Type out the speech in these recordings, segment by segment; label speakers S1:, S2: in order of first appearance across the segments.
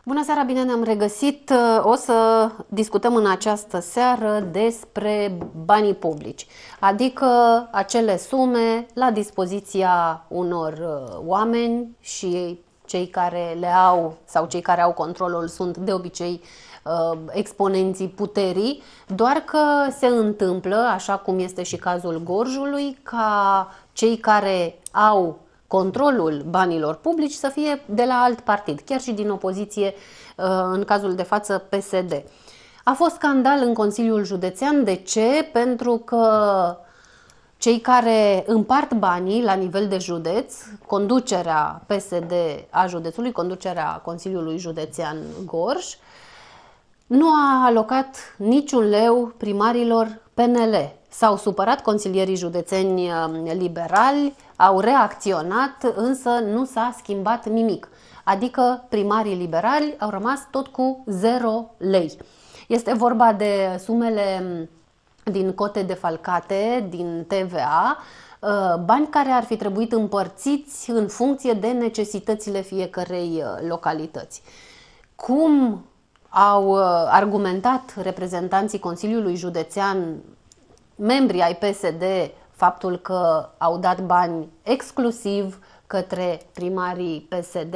S1: Bună seara, bine ne-am regăsit. O să discutăm în această seară despre banii publici, adică acele sume la dispoziția unor oameni și cei care le au sau cei care au controlul sunt de obicei exponenții puterii, doar că se întâmplă, așa cum este și cazul Gorjului, ca cei care au controlul banilor publici să fie de la alt partid, chiar și din opoziție, în cazul de față PSD. A fost scandal în Consiliul Județean. De ce? Pentru că cei care împart banii la nivel de județ, conducerea PSD a județului, conducerea Consiliului Județean Gorj, nu a alocat niciun leu primarilor PNL. S-au supărat consilierii județeni liberali, au reacționat, însă nu s-a schimbat nimic. Adică primarii liberali au rămas tot cu 0 lei. Este vorba de sumele din cote defalcate, din TVA, bani care ar fi trebuit împărțiți în funcție de necesitățile fiecărei localități. Cum au argumentat reprezentanții Consiliului Județean, membrii ai PSD, faptul că au dat bani exclusiv către primarii PSD?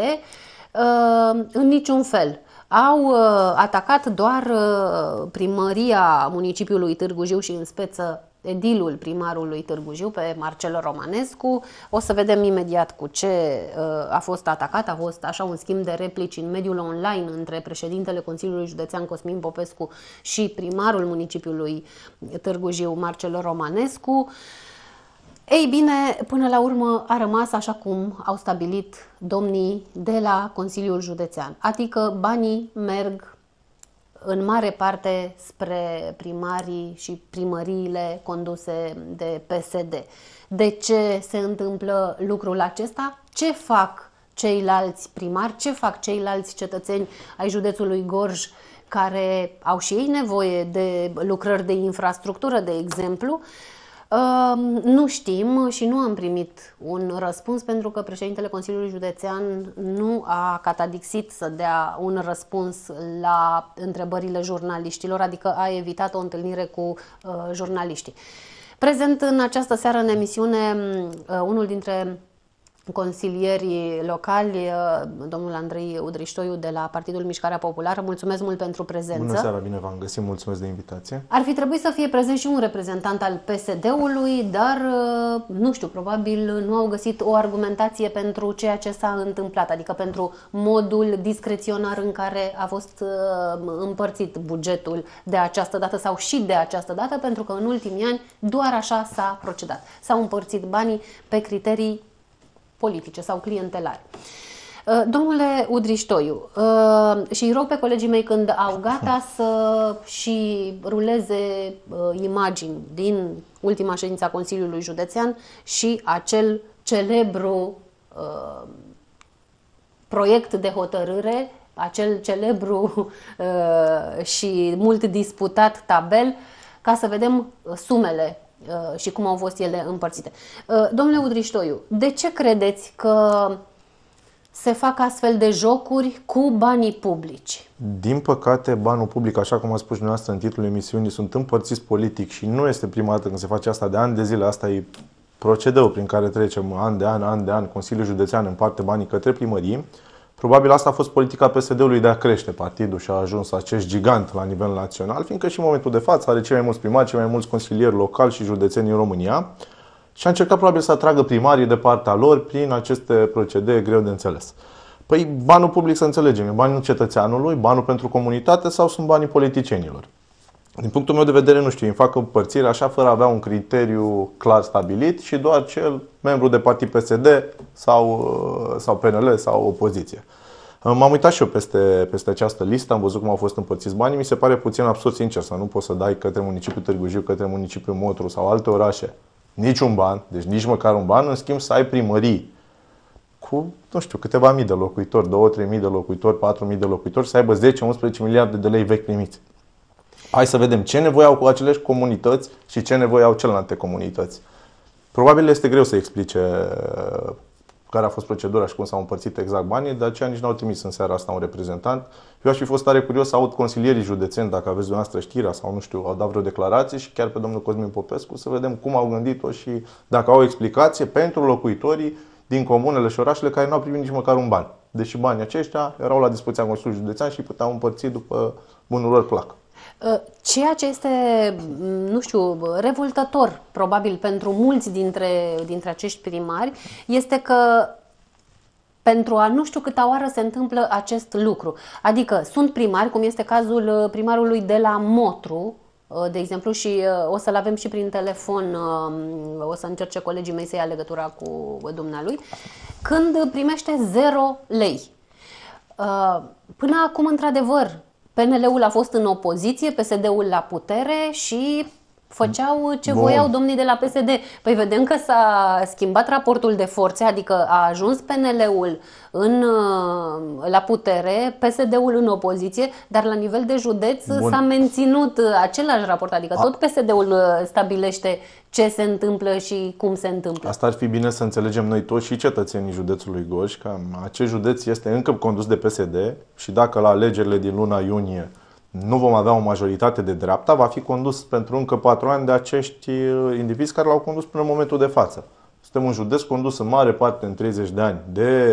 S1: În niciun fel. Au atacat doar primăria municipiului Târgu Jiu și în speță edilul primarului Târgu Jiu, pe Marcel Romanescu. O să vedem imediat cu ce a fost atacat. A fost așa un schimb de replici în mediul online între președintele Consiliului Județean Cosmin Popescu și primarul municipiului Târgu Jiu, Marcel Romanescu. Ei bine, până la urmă a rămas așa cum au stabilit domnii de la Consiliul Județean, adică banii merg în mare parte spre primarii și primăriile conduse de PSD. De ce se întâmplă lucrul acesta? Ce fac ceilalți primari? Ce fac ceilalți cetățeni ai județului Gorj care au și ei nevoie de lucrări de infrastructură, de exemplu? Nu știm și nu am primit un răspuns, pentru că președintele Consiliului Județean nu a catadixit să dea un răspuns la întrebările jurnaliștilor, adică a evitat o întâlnire cu jurnaliștii. Prezent în această seară în emisiune unul dintre consilierii locali, domnul Andrei Udriștoiu de la Partidul Mișcarea Populară. Mulțumesc mult pentru prezență.
S2: Bună seara, bine v-am găsit, mulțumesc de invitație.
S1: Ar fi trebuit să fie prezent și un reprezentant al PSD-ului, dar nu știu, probabil nu au găsit o argumentație pentru ceea ce s-a întâmplat, adică pentru modul discreționar în care a fost împărțit bugetul de această dată sau și de această dată, pentru că în ultimii ani doar așa s-a procedat. S-au împărțit banii pe criterii politice sau clientelare. Domnule Udriștoiu, și îi rog pe colegii mei când au gata să și ruleze imagini din ultima ședință a Consiliului Județean și acel celebru proiect de hotărâre, acel celebru și mult disputat tabel, ca să vedem sumele și cum au fost ele împărțite. Domnule Udriștoiu, de ce credeți că se fac astfel de jocuri cu banii publici?
S2: Din păcate, banul public, așa cum a spus dumneavoastră în titlul emisiunii, sunt împărțiți politic și nu este prima dată când se face asta, de ani de zile. Asta e procedeul prin care trecem an de an. Consiliul Județean împarte banii către primării. Probabil asta a fost politica PSD-ului de a crește partidul și a ajuns acest gigant la nivel național, fiindcă și în momentul de față are cei mai mulți primari, cei mai mulți consilieri locali și județeni în România și a încercat probabil să atragă primarii de partea lor prin aceste procedee greu de înțeles. Păi banul public, să înțelegem, e banul cetățeanului, banul pentru comunitate sau sunt banii politicienilor? Din punctul meu de vedere, nu știu, îmi fac împărțire așa fără a avea un criteriu clar stabilit și doar cel membru de partid PSD sau PNL sau opoziție. M-am uitat și eu peste această listă, am văzut cum au fost împărțiți banii. Mi se pare puțin absurd, sincer, să nu poți să dai către municipiul Târgu Jiu, către municipiul Motru sau alte orașe niciun ban, deci nici măcar un ban, în schimb să ai primării cu, nu știu, câteva mii de locuitori, 2-3 mii de locuitori, 4 mii de locuitori, să aibă 10-11 miliarde de lei vechi primiți. Hai să vedem ce nevoie au cu aceleși comunități și ce nevoie au celelalte comunități. Probabil este greu să explice care a fost procedura și cum s-au împărțit exact banii, de aceea nici n-au trimis în seara asta un reprezentant. Eu aș fi fost tare curios să aud consilierii județeni, dacă aveți dumneavoastră știrea sau nu știu, au dat vreo declarație și chiar pe domnul Cosmin Popescu să vedem cum au gândit-o și dacă au o explicație pentru locuitorii din comunele și orașele care n-au primit nici măcar un ban. Deși banii aceștia erau la dispoziția Consiliului Județean și puteau împărți după bunul lor plac.
S1: Ceea ce este, nu știu, revoltător probabil pentru mulți dintre acești primari este că pentru a nu știu câta oară se întâmplă acest lucru. Adică sunt primari, cum este cazul primarului de la Motru, de exemplu, și o să-l avem și prin telefon, o să încerce colegii mei să ia legătura cu dumnealui, când primește 0 lei. Până acum, într-adevăr, PNL-ul a fost în opoziție, PSD-ul la putere și făceau ce voiau domnii de la PSD. Păi vedem că s-a schimbat raportul de forțe, adică a ajuns PNL-ul la putere, PSD-ul în opoziție, dar la nivel de județ s-a menținut același raport, adică tot PSD-ul stabilește ce se întâmplă și cum se întâmplă.
S2: Asta ar fi bine să înțelegem noi toți și cetățenii județului Gorj, că acest județ este încă condus de PSD și dacă la alegerile din luna iunie nu vom avea o majoritate de dreapta, va fi condus pentru încă 4 ani de acești indivizi care l-au condus până în momentul de față. Suntem un județ condus în mare parte în 30 de ani de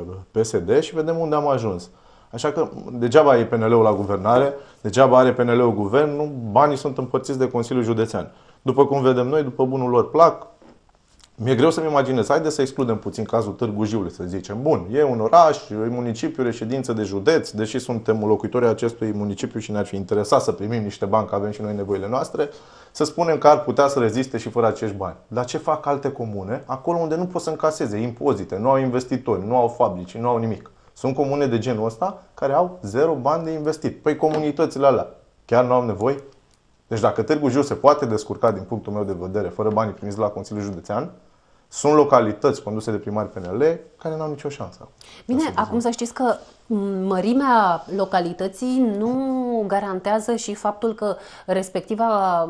S2: PSD și vedem unde am ajuns. Așa că degeaba e PNL-ul la guvernare, degeaba are PNL-ul guvern, banii sunt împărțiți de Consiliul Județean. După cum vedem noi, după bunul lor plac, mi-e greu să-mi imaginez. Haideți să excludem puțin cazul Târgu Jiului, să zicem. Bun, e un oraș, e un municipiu, reședință de județ, deși suntem locuitorii acestui municipiu și ne-ar fi interesat să primim niște bani, că avem și noi nevoile noastre, să spunem că ar putea să reziste și fără acești bani. Dar ce fac alte comune? Acolo unde nu pot să încaseze impozite, nu au investitori, nu au fabrici, nu au nimic. Sunt comune de genul ăsta care au 0 bani de investit. Păi comunitățile alea chiar nu au nevoie? Deci dacă Târgu Jiu se poate descurca din punctul meu de vedere fără banii primiți de la Consiliul Județean, sunt localități conduse de primari PNL care nu au nicio șansă.
S1: Bine, acum să știți că mărimea localității nu garantează și faptul că respectiva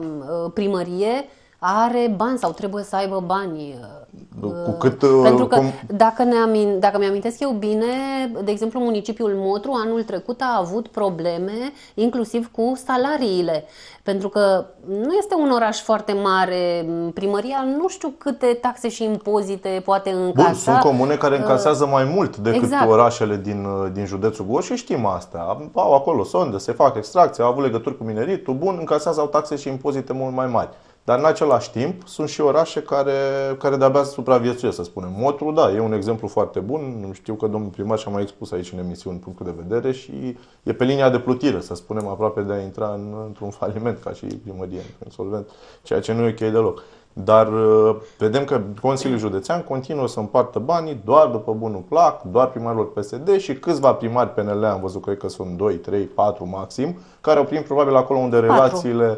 S1: primărie are bani sau trebuie să aibă bani.
S2: Cu cât,
S1: pentru că dacă mi-amintesc eu bine, de exemplu municipiul Motru anul trecut a avut probleme inclusiv cu salariile. Pentru că nu este un oraș foarte mare, primăria nu știu câte taxe și impozite poate încasa.
S2: Bun, sunt comune care încasează mai mult decât orașele din județul Gorj și știm asta. Au acolo sondă, se fac extracții, au avut legături cu mineritul, bun, încasează, au taxe și impozite mult mai mari. Dar în același timp sunt și orașe care de-abia supraviețuiesc, să spunem. Motru, da, e un exemplu foarte bun. Știu că domnul primar și-a mai expus aici în emisiuni punctul de vedere și e pe linia de plutire, să spunem, aproape de a intra într-un faliment ca și primărie, insolvent, ceea ce nu e ok deloc. Dar vedem că Consiliul Județean continuă să împartă banii doar după bunul plac, doar primarilor PSD și câțiva primari PNL, am văzut, cred că sunt 2, 3, 4 maxim, care au primit probabil acolo unde relațiile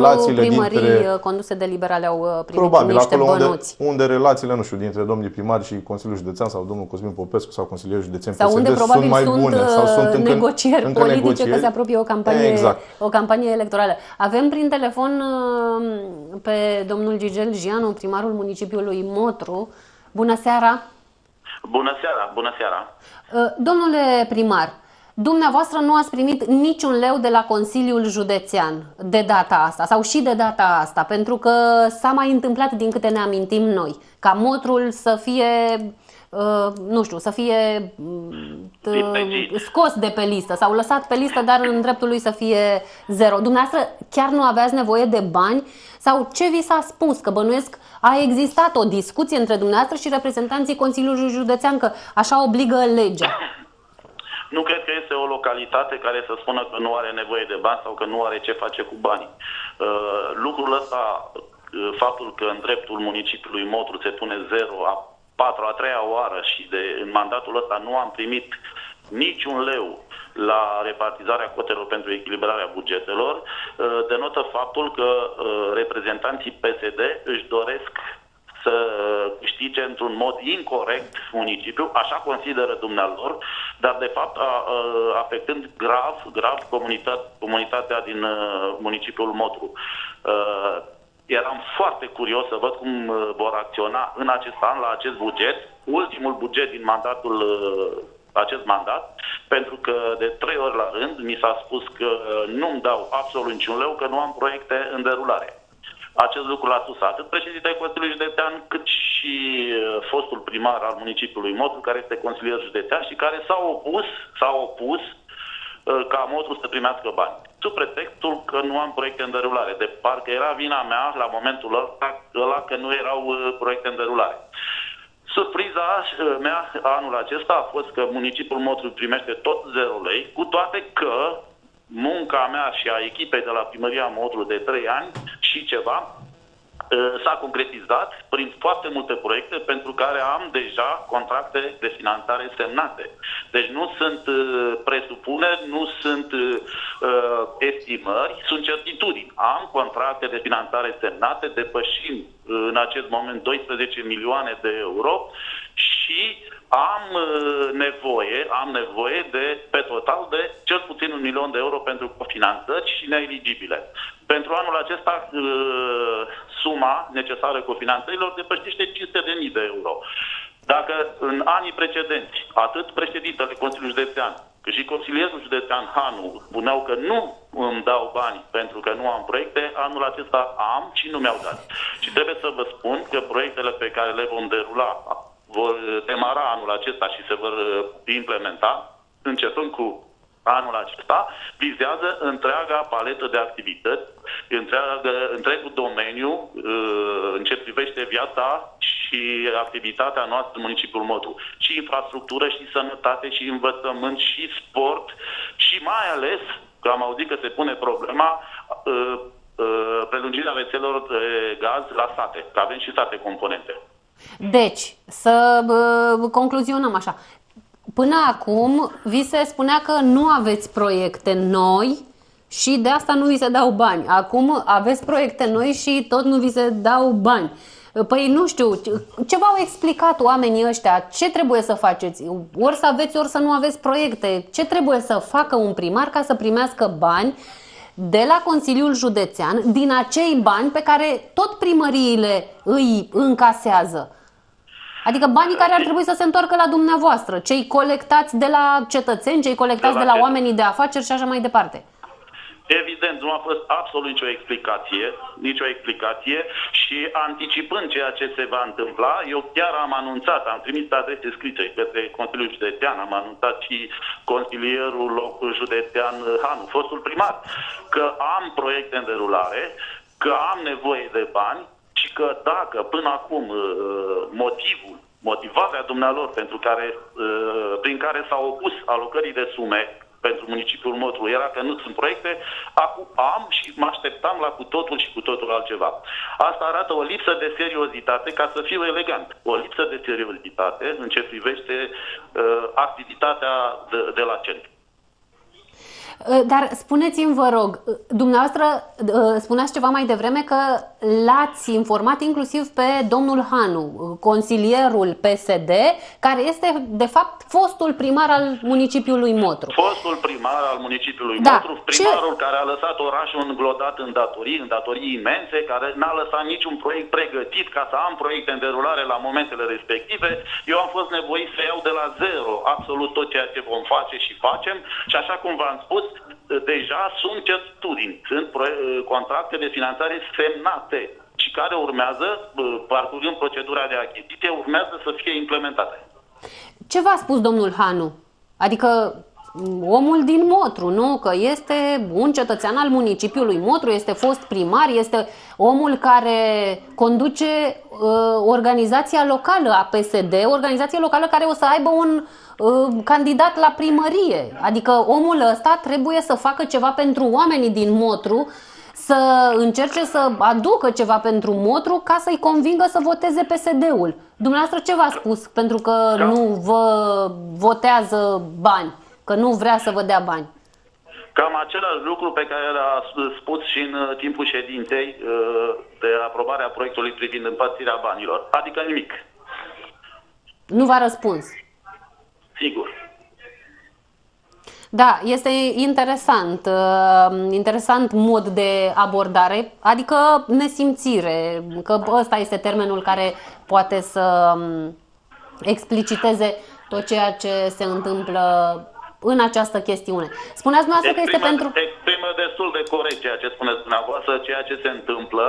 S1: dintre conduse de liberale au primit
S2: probabil,
S1: niște
S2: acolo
S1: bănuți.
S2: Unde relațiile, nu știu, dintre domnii primari și Consiliul Județean sau domnul Cosmin Popescu sau Consilierul Județean
S1: sau
S2: PSD
S1: unde probabil
S2: sunt mai bune sau sunt
S1: negocieri politice, că se apropie o campanie electorală. Avem prin telefon pe domnul Gigel Gianu, primarul municipiului Motru. Bună seara!
S3: Bună seara! Bună seara!
S1: Domnule primar, dumneavoastră nu ați primit niciun leu de la Consiliul Județean de data asta sau și de data asta, pentru că s-a mai întâmplat, din câte ne amintim noi, ca Motrul să fie, nu știu, să fie scos de pe listă sau lăsat pe listă, dar în dreptul lui să fie 0. Dumneavoastră chiar nu aveați nevoie de bani sau ce vi s-a spus? Că bănuiesc a existat o discuție între dumneavoastră și reprezentanții Consiliului Județean, că așa obligă legea.
S3: Nu cred că este o localitate care să spună că nu are nevoie de bani sau că nu are ce face cu banii. Lucrul ăsta, faptul că în dreptul municipiului Motru se pune 0 a 3-a oară și în mandatul ăsta nu am primit niciun leu la repartizarea cotelor pentru echilibrarea bugetelor, denotă faptul că reprezentanții PSD își doresc să câștige într-un mod incorect municipiul, așa consideră dumnealor, dar de fapt afectând grav comunitatea din municipiul Motru. Eram foarte curios să văd cum vor acționa în acest an la acest buget, ultimul buget din acest mandat, pentru că de 3 ori la rând mi s-a spus că nu-mi dau absolut niciun leu, că nu am proiecte în derulare. Acest lucru l-a spus atât președintele Consiliului Județean, cât și fostul primar al municipiului Motru, care este consilier județean și care s-a opus ca Motru să primească bani. Sub pretextul că nu am proiecte în derulare. De parcă era vina mea la momentul ăla că nu erau proiecte în derulare. Surpriza mea anul acesta a fost că municipiul Motru primește tot 0 lei, cu toate că munca mea și a echipei de la Primăria Motru de 3 ani și ceva s-a concretizat prin foarte multe proiecte pentru care am deja contracte de finanțare semnate. Deci nu sunt presupuneri, nu sunt estimări, sunt certitudini. Am contracte de finanțare semnate, depășim în acest moment 12 milioane de euro și am nevoie de, pe total, de cel puțin 1 milion de euro pentru cofinanțări și neeligibile. Pentru anul acesta, suma necesară cofinanțărilor depășește 500.000 de euro. Dacă în anii precedenți, atât președintele Consiliului Județean, cât și consilierul județean Hanu spuneau că nu îmi dau bani pentru că nu am proiecte, anul acesta am și nu mi-au dat. Și trebuie să vă spun că proiectele pe care le vom derula vor demara anul acesta și se vor implementa, începând cu anul acesta, vizează întreaga paletă de activități, întregul domeniu în ce privește viața și activitatea noastră în municipiul Motru. Și infrastructură, și sănătate, și învățământ, și sport, și mai ales, că am auzit că se pune problema, prelungirea rețelelor de gaz la sate, că avem și sate componente.
S1: Deci, să concluzionăm așa. Până acum, vi se spunea că nu aveți proiecte noi și de asta nu vi se dau bani. Acum aveți proiecte noi și tot nu vi se dau bani. Păi nu știu, ce v-au explicat oamenii ăștia? Ce trebuie să faceți? Ori să aveți, ori să nu aveți proiecte. Ce trebuie să facă un primar ca să primească bani de la Consiliul Județean, din acei bani pe care tot primăriile îi încasează? Adică banii care ar trebui să se întoarcă la dumneavoastră, cei colectați de la cetățeni, cei colectați de la oamenii de afaceri și așa mai departe.
S3: Evident, nu a fost absolut nicio explicație și anticipând ceea ce se va întâmpla, eu chiar am anunțat, am trimis adrese scrise către Consiliul Județean, am anunțat și consilierul județean Hanu, fostul primar, că am proiecte în derulare, că am nevoie de bani și că dacă până acum motivarea dumnealor prin care s-au opus alocării de sume pentru municipiul Motru era că nu sunt proiecte, acum am și mă așteptam la cu totul și cu totul altceva. Asta arată o lipsă de seriozitate, ca să fiu elegant, o lipsă de seriozitate în ce privește activitatea de la centru.
S1: Dar spuneți-mi, vă rog, dumneavoastră spuneați ceva mai devreme că l-ați informat inclusiv pe domnul Hanu, consilierul PSD, care este de fapt fostul primar al municipiului Motru.
S3: Fostul primar al municipiului Motru, primarul care a lăsat orașul înglodat în datorii imense, care n-a lăsat niciun proiect pregătit ca să am proiecte în derulare la momentele respective. Eu am fost nevoit să iau de la zero absolut tot ceea ce vom face și facem și așa cum v-am spus, deja sunt certitudini, sunt contracte de finanțare semnate și care urmează, parcurgând procedura de achiziție, urmează să fie implementate.
S1: Ce v-a spus domnul Hanu? Adică omul din Motru, nu? Că este un cetățean al municipiului Motru, este fost primar, este omul care conduce organizația locală a PSD, organizație locală care o să aibă un candidat la primărie. Adică omul ăsta trebuie să facă ceva pentru oamenii din Motru, să încerce să aducă ceva pentru Motru ca să-i convingă să voteze PSD-ul. Dumneavoastră ce v-a spus? Pentru că nu vă votează bani, că nu vrea să vă dea bani.
S3: Cam același lucru pe care l-a spus și în timpul ședinței de aprobare a proiectului privind împărțirea banilor. Adică nimic.
S1: Nu v-a răspuns.
S3: Sigur.
S1: Da, este interesant, interesant mod de abordare, adică nesimțire, că ăsta este termenul care poate să expliciteze tot ceea ce se întâmplă în această chestiune. Spuneați dumneavoastră că este pentru...
S3: Exprimă destul de corect ceea ce spuneți dumneavoastră, ceea ce se întâmplă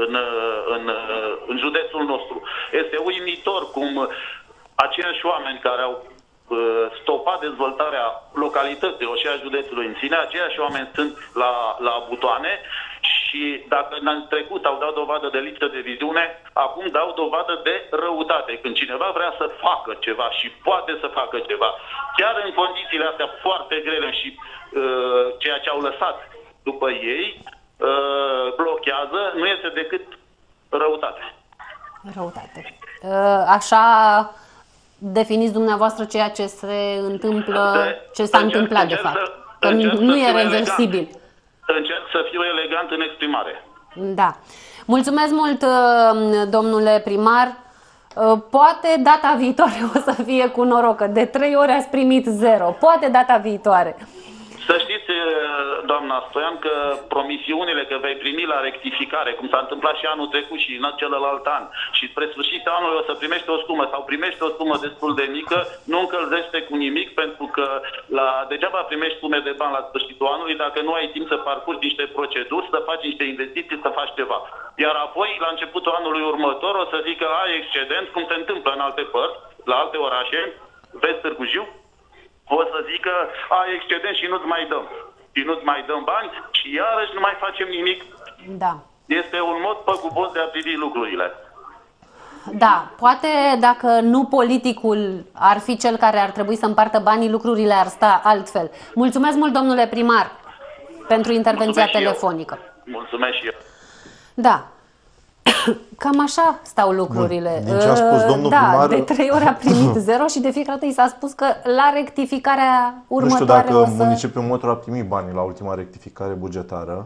S3: în județul nostru. Este uimitor cum aceiași oameni care au stopat dezvoltarea localităților și a județului în sine, aceiași oameni sunt la butoane și dacă în trecut au dat dovadă de lipsă de viziune, acum dau dovadă de răutate. Când cineva vrea să facă ceva și poate să facă ceva, chiar în condițiile astea foarte grele și ceea ce au lăsat după ei, blochează, nu este decât răutate.
S1: Răutate. Așa definiți dumneavoastră ceea ce se întâmplă, ce s-a întâmplat de fapt. Că nu e reversibil.
S3: Încerc să fiu elegant în exprimare.
S1: Da. Mulțumesc mult, domnule primar. Poate data viitoare o să fie cu noroc, că de 3 ori ați primit 0. Poate data viitoare.
S3: Să știți, doamna Stoian, că promisiunile că vei primi la rectificare, cum s-a întâmplat și anul trecut și în celălalt an, și spre sfârșitul anului o să primești o sumă sau primești o sumă destul de mică, nu încălzește cu nimic, pentru că degeaba primești sume de bani la sfârșitul anului dacă nu ai timp să parcurgi niște proceduri, să faci niște investiții, să faci ceva. Iar apoi, la începutul anului următor, o să zic că ai excedent, cum se întâmplă în alte părți, la alte orașe, vezi Târgu Jiu, o să zic că ai excedent și nu-ți mai dăm. Și nu-ți mai dăm bani și iarăși nu mai facem nimic.
S1: Da.
S3: Este un mod păgubos de a privi lucrurile.
S1: Da, poate dacă nu politicul ar fi cel care ar trebui să împartă banii, lucrurile ar sta altfel. Mulțumesc mult, domnule primar, pentru intervenția telefonică.
S3: Mulțumesc și eu.
S1: Da. Cam așa stau lucrurile.
S2: Din ce a spus domnul primar,
S1: de 3 ori a primit 0 și de fiecare dată i s-a spus că la rectificarea următoare
S2: nu știu dacă
S1: o să...
S2: municipiul Motru a primit banii la ultima rectificare bugetară.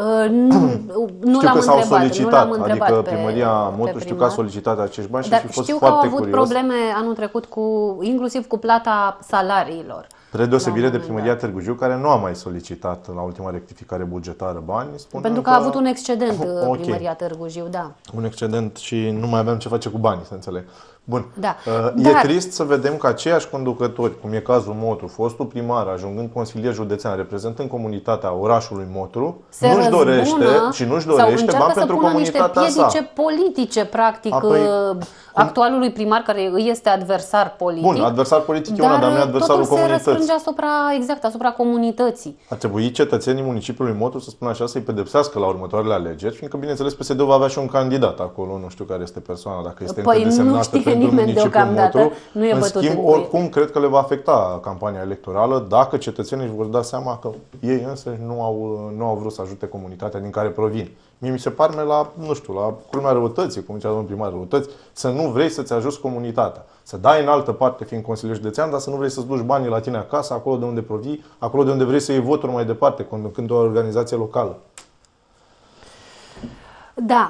S1: Nu
S2: știu că s-au solicitat,
S1: întrebat
S2: adică primăria Motru știu că a solicitat acești bani și
S1: dar
S2: aș fi fost
S1: știu că au
S2: foarte
S1: avut
S2: curios.
S1: probleme anul trecut inclusiv cu plata salariilor.
S2: Spre deosebire de primăria Târgu Jiu, care nu a mai solicitat la ultima rectificare bugetară bani.
S1: Pentru că a avut un excedent primăria Târgu Jiu, da.
S2: Un excedent și nu mai aveam ce face cu banii, să înțeleg. Bun.
S1: Da.
S2: E trist să vedem că aceiași conducători, cum e cazul Motru, fostul primar, ajungând consilier județean, reprezentând comunitatea orașului Motru, nu-și dorește bani pentru comunitatea sa.
S1: Niște piedice politice, practic, actualului primar, care îi este adversar politic.
S2: Bun, adversar politic e una, dar nu e adversarul comunității.
S1: Se răsfrânge asupra comunității.
S2: Ar trebui cetățenii municipiului Motru, să spun așa, să-i pedepsească la următoarele alegeri, fiindcă, bineînțeles, PSD-ul va avea și un candidat acolo, nu știu care este persoana, dacă este încă desemnată pentru municipiul Motru.
S1: Nu e
S2: în
S1: bătut
S2: schimb,
S1: în
S2: oricum, cred că le va afecta campania electorală dacă cetățenii își vor da seama că ei însă nu au vrut să ajute comunitatea din care provin. Mie mi se pare la culmea răutății, cum zicea domnul primar, răutăți, să nu vrei să-ți ajuți comunitatea. Să dai în altă parte fiind consilier județean, dar să nu vrei să-ți duci banii la tine acasă, acolo de unde provii, acolo de unde vrei să iei voturi mai departe, conducând o organizație locală.
S1: Da.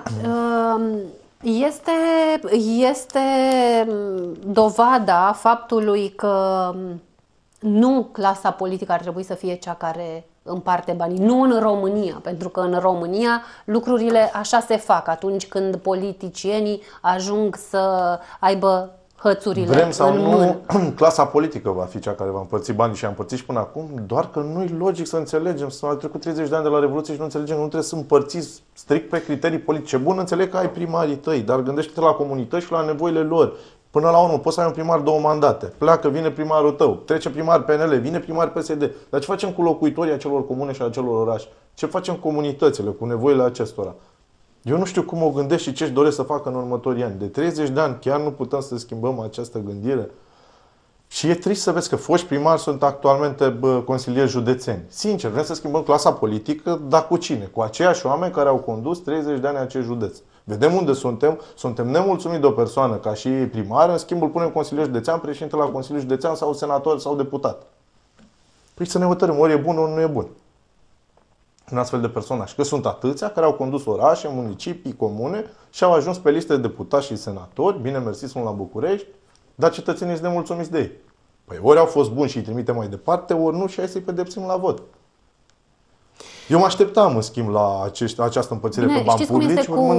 S1: Este dovada faptului că nu clasa politică ar trebui să fie cea care împarte banii. Nu în România, pentru că în România lucrurile așa se fac atunci când politicienii ajung să aibă hățurile.
S2: Vrem sau
S1: în
S2: nu,
S1: mână.
S2: clasa politică va fi cea care va împărți banii și a împărțit și până acum, doar că nu-i logic să înțelegem. Au trecut 30 de ani de la Revoluție și nu înțelegem că nu trebuie să împărțiți strict pe criterii politice. Bun, înțeleg că ai primarii tăi, dar gândește-te la comunități și la nevoile lor. Până la urmă, poți să ai un primar 2 mandate. Pleacă, vine primarul tău, trece primar PNL, vine primar PSD. Dar ce facem cu locuitorii acelor comune și acelor orașe? Ce facem cu comunitățile, cu nevoile acestora? Eu nu știu cum o gândesc și ce își doresc să facă în următorii ani. De 30 de ani chiar nu putem să schimbăm această gândire. Și e trist să vezi că foști primari sunt actualmente consilieri județeni. Sincer, vrem să schimbăm clasa politică, dar cu cine? Cu aceiași oameni care au condus 30 de ani acest județ. Vedem unde suntem nemulțumiți de o persoană ca și primar, în schimb îl punem consilier județean, președinte la consilier județean sau senator sau deputat. Păi să ne hotărâm, ori e bun, ori nu e bun. Un astfel de personaj. Că sunt atâția care au condus orașe, municipii, comune și au ajuns pe liste de deputați și senatori, bine mersi, sunt la București, dar cetățenii sunt nemulțumiți de ei. Păi ori au fost buni și îi trimitem mai departe, ori nu și hai să-i pedepsim la vot. Eu mă așteptam, în schimb, la această împărțire pe bani publici.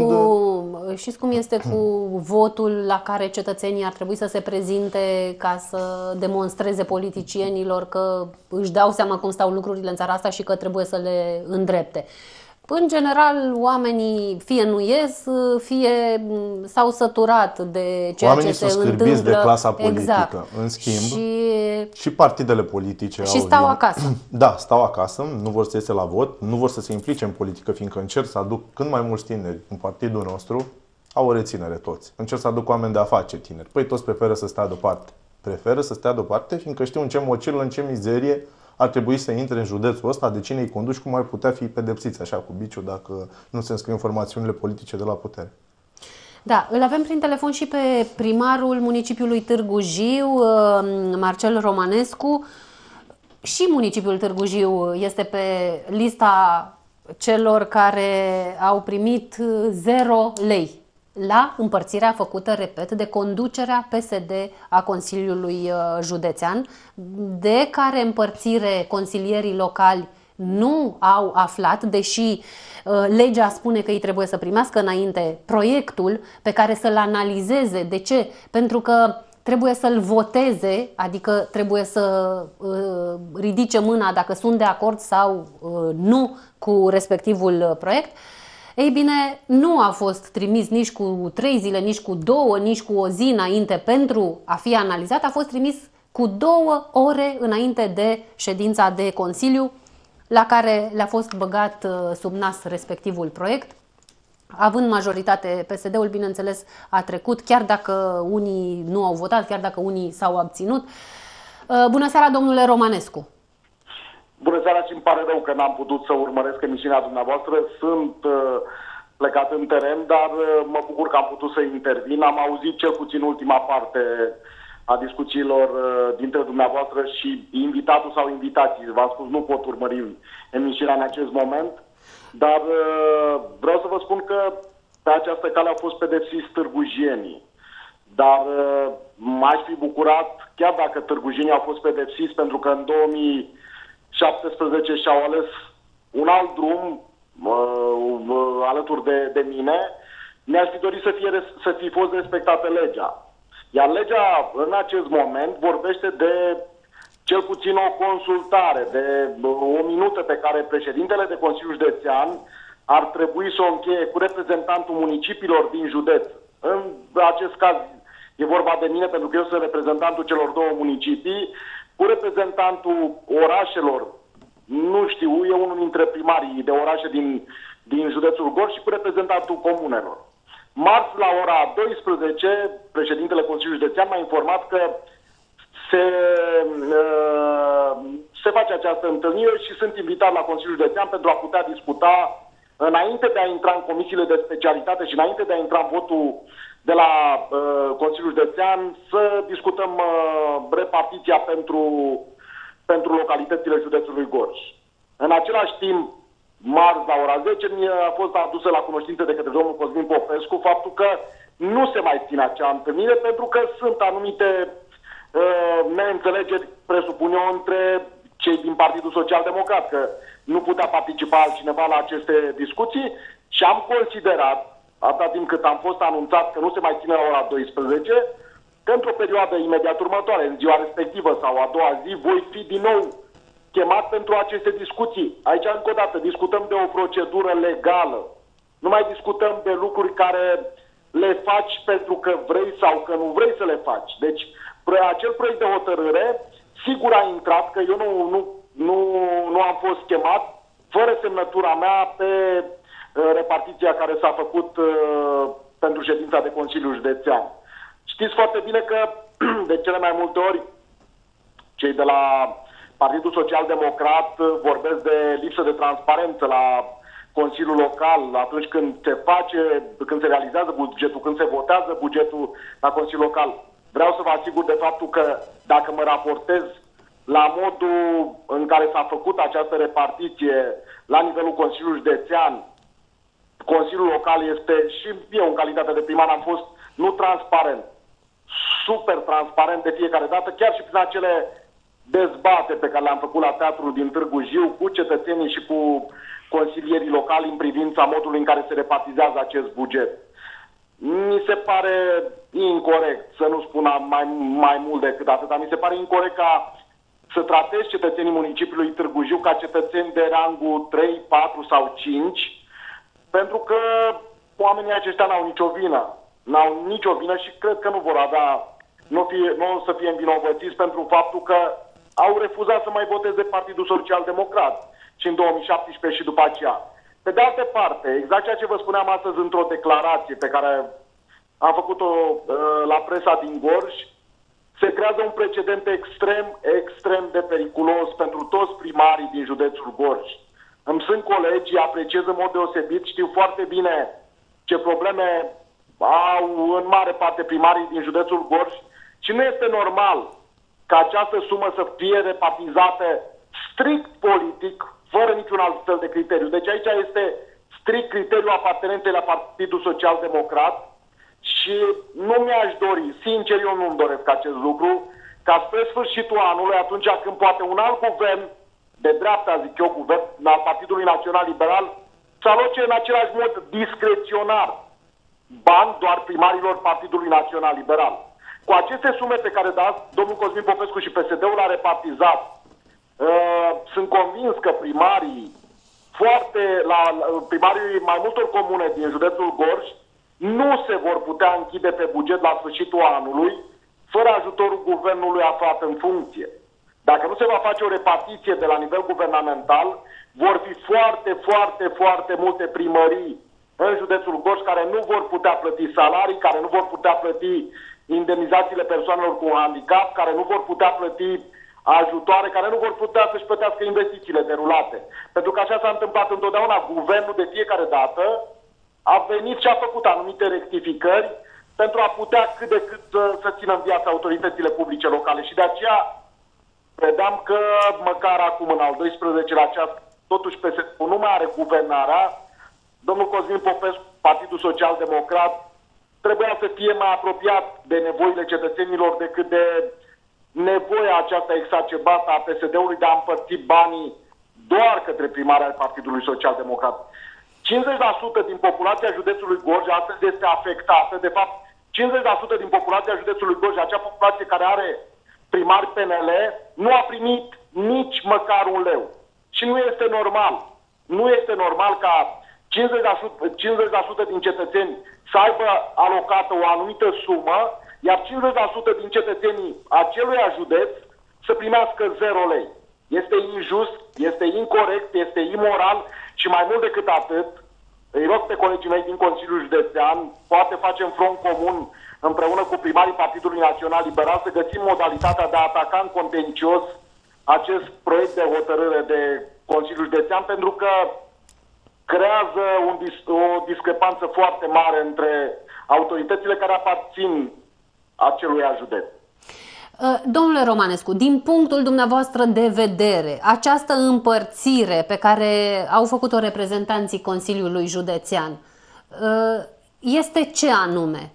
S1: Știți cum este cu votul la care cetățenii ar trebui să se prezinte ca să demonstreze politicienilor că își dau seama cum stau lucrurile în țara asta și că trebuie să le îndrepte. În general, oamenii fie nu ies, fie s-au săturat de ceea
S2: oamenii
S1: ce se întâmplă.
S2: Oamenii sunt scârbiți de clasa politică.
S1: Exact.
S2: În schimb, și partidele politice
S1: și stau acasă.
S2: Da, stau acasă, nu vor să iese la vot, nu vor să se implice în politică, fiindcă încerc să aduc cât mai mulți tineri în partidul nostru. Au o reținere toți. Încerc să aduc oameni de afaceri tineri. Păi toți preferă să stea deoparte. Preferă să stea deoparte, fiindcă știu în ce mocirlă, în ce mizerie ar trebui să intre în județul ăsta, de cine îi conduci, cum ar putea fi pedepsiți așa cu biciul dacă nu se înscriu în formațiunile politice de la putere.
S1: Da, îl avem prin telefon și pe primarul municipiului Târgu Jiu, Marcel Romanescu. Și municipiul Târgu Jiu este pe lista celor care au primit 0 lei la împărțirea făcută, repet, de conducerea PSD a Consiliului Județean, de care împărțire consilierii locali nu au aflat, deși legea spune că ei trebuie să primească înainte proiectul pe care să-l analizeze. De ce? Pentru că trebuie să-l voteze, adică trebuie să ridice mâna dacă sunt de acord sau nu cu respectivul proiect. Ei bine, nu a fost trimis nici cu 3 zile, nici cu 2, nici cu o zi înainte pentru a fi analizat. A fost trimis cu 2 ore înainte de ședința de Consiliu, la care le-a fost băgat sub nas respectivul proiect. Având majoritate, PSD-ul, bineînțeles, a trecut, chiar dacă unii nu au votat, chiar dacă unii s-au abținut. Bună seara, domnule Romanescu!
S4: Bună seara, și îmi pare rău că n-am putut să urmăresc emisiunea dumneavoastră. Sunt plecat în teren, dar mă bucur că am putut să intervin. Am auzit cel puțin ultima parte a discuțiilor dintre dumneavoastră și invitatul sau invitații. V-am spus, nu pot urmări emisiunea în acest moment, dar vreau să vă spun că pe această cale au fost pedepsiți târgujienii. Dar m-aș fi bucurat, chiar dacă târgujienii au fost pedepsiți, pentru că în 2017 și-au ales un alt drum alături de mine, mi-aș fi dorit să fi fost respectată legea. Iar legea în acest moment vorbește de cel puțin o consultare, de o minută pe care președintele de Consiliul Județean ar trebui să o încheie cu reprezentantul municipiilor din județ. În acest caz e vorba de mine, pentru că eu sunt reprezentantul celor 2 municipii, cu reprezentantul orașelor, nu știu, e unul dintre primarii de orașe din județul Gorj, și cu reprezentantul comunelor. Marți, la ora 12, președintele Consiliului Județean m-a informat că se face această întâlnire și sunt invitat la Consiliul Județean pentru a putea discuta, înainte de a intra în comisiile de specialitate și înainte de a intra în votul de la Consiliul Județean, să discutăm repartiția pentru localitățile județului Gorj. În același timp, marți, la ora 10, mi-a fost adusă la cunoștință de către domnul Cosmin Popescu faptul că nu se mai ține acea întâlnire, pentru că sunt anumite neînțelegeri, presupun eu, între cei din Partidul Social Democrat, că nu putea participa altcineva la aceste discuții, și am considerat, atâta timp cât am fost anunțat că nu se mai ține la ora 12, că într-o perioadă imediat următoare, în ziua respectivă sau a doua zi, voi fi din nou chemat pentru aceste discuții. Aici, încă o dată, discutăm de o procedură legală. Nu mai discutăm de lucruri care le faci pentru că vrei sau că nu vrei să le faci. Deci, acel proiect de hotărâre, sigur a intrat, că eu nu am fost chemat, fără semnătura mea, pe repartiția care s-a făcut pentru ședința de Consiliu Județean. Știți foarte bine că, de cele mai multe ori, cei de la Partidul Social Democrat vorbesc de lipsă de transparență la Consiliul Local, atunci când se realizează bugetul, când se votează bugetul la Consiliul Local. Vreau să vă asigur de faptul că, dacă mă raportez la modul în care s-a făcut această repartiție la nivelul Consiliului Județean, Consiliul Local este, și eu în calitate de primar am fost, nu transparent, super transparent de fiecare dată, chiar și prin acele dezbateri pe care le-am făcut la Teatrul din Târgu Jiu cu cetățenii și cu consilierii locali în privința modului în care se repartizează acest buget. Mi se pare incorect, să nu spun mai mult decât atât, mi se pare incorect ca să tratezi cetățenii municipiului Târgu Jiu ca cetățeni de rangul 3, 4 sau 5, pentru că oamenii aceștia n-au nicio vină. N-au nicio vină și cred că nu vor avea, nu o să fie învinovățiți pentru faptul că au refuzat să mai voteze Partidul Social Democrat și în 2017 și după aceea. Pe de altă parte, exact ceea ce vă spuneam astăzi într-o declarație pe care am făcut-o la presa din Gorj, se creează un precedent extrem de periculos pentru toți primarii din județul Gorj. Îmi sunt colegi, apreciez în mod deosebit, știu foarte bine ce probleme au în mare parte primarii din județul Gorj și nu este normal ca această sumă să fie repartizată strict politic, fără niciun alt fel de criteriu. Deci aici este strict criteriul apartenenței la Partidul Social Democrat și nu mi-aș dori, sincer eu nu-mi doresc acest lucru, ca spre sfârșitul anului, atunci când poate un alt guvern, de dreapta zic eu, guvern al Partidului Național Liberal, să aloce în același mod discreționar bani doar primarilor Partidului Național Liberal. Cu aceste sume pe care domnul Cosmin Popescu și PSD-ul l-a repartizat, sunt convins că primarii mai multor comune din județul Gorj nu se vor putea închide pe buget la sfârșitul anului fără ajutorul guvernului aflat în funcție. Dacă nu se va face o repartiție de la nivel guvernamental, vor fi foarte multe primării în județul Gorj care nu vor putea plăti salarii, care nu vor putea plăti indemnizațiile persoanelor cu handicap, care nu vor putea plăti ajutoare, care nu vor putea să-și plătească investițiile derulate. Pentru că așa s-a întâmplat întotdeauna. Guvernul de fiecare dată a venit și a făcut anumite rectificări pentru a putea cât de cât să țină în viață autoritățile publice locale. Și de aceea vedeam că măcar acum în al 12-lea ceas, totuși PSD-ul nu mai are guvernarea. Domnul Cosmin Popescu, Partidul Social Democrat, trebuia să fie mai apropiat de nevoile cetățenilor decât de nevoia aceasta exacerbată a PSD-ului de a împărți banii doar către primari al Partidului Social Democrat. 50% din populația județului Gorj astăzi este afectată. De fapt, 50% din populația județului Gorj, acea populație care are primari PNL, nu a primit nici măcar un leu. Și nu este normal. Nu este normal ca 50% din cetățeni să aibă alocată o anumită sumă, iar 50% din cetățenii acelui județ să primească 0 lei. Este injust, este incorect, este imoral și mai mult decât atât, îi rog pe colegii mei din Consiliul Județean, poate facem front comun împreună cu primarii Partidului Național Liberal să găsim modalitatea de a ataca în contencios acest proiect de hotărâre de Consiliul Județean, pentru că creează o discrepanță foarte mare între autoritățile care aparțin acelui județ.
S1: Domnule Romanescu, din punctul dumneavoastră de vedere, această împărțire pe care au făcut-o reprezentanții Consiliului Județean este ce anume?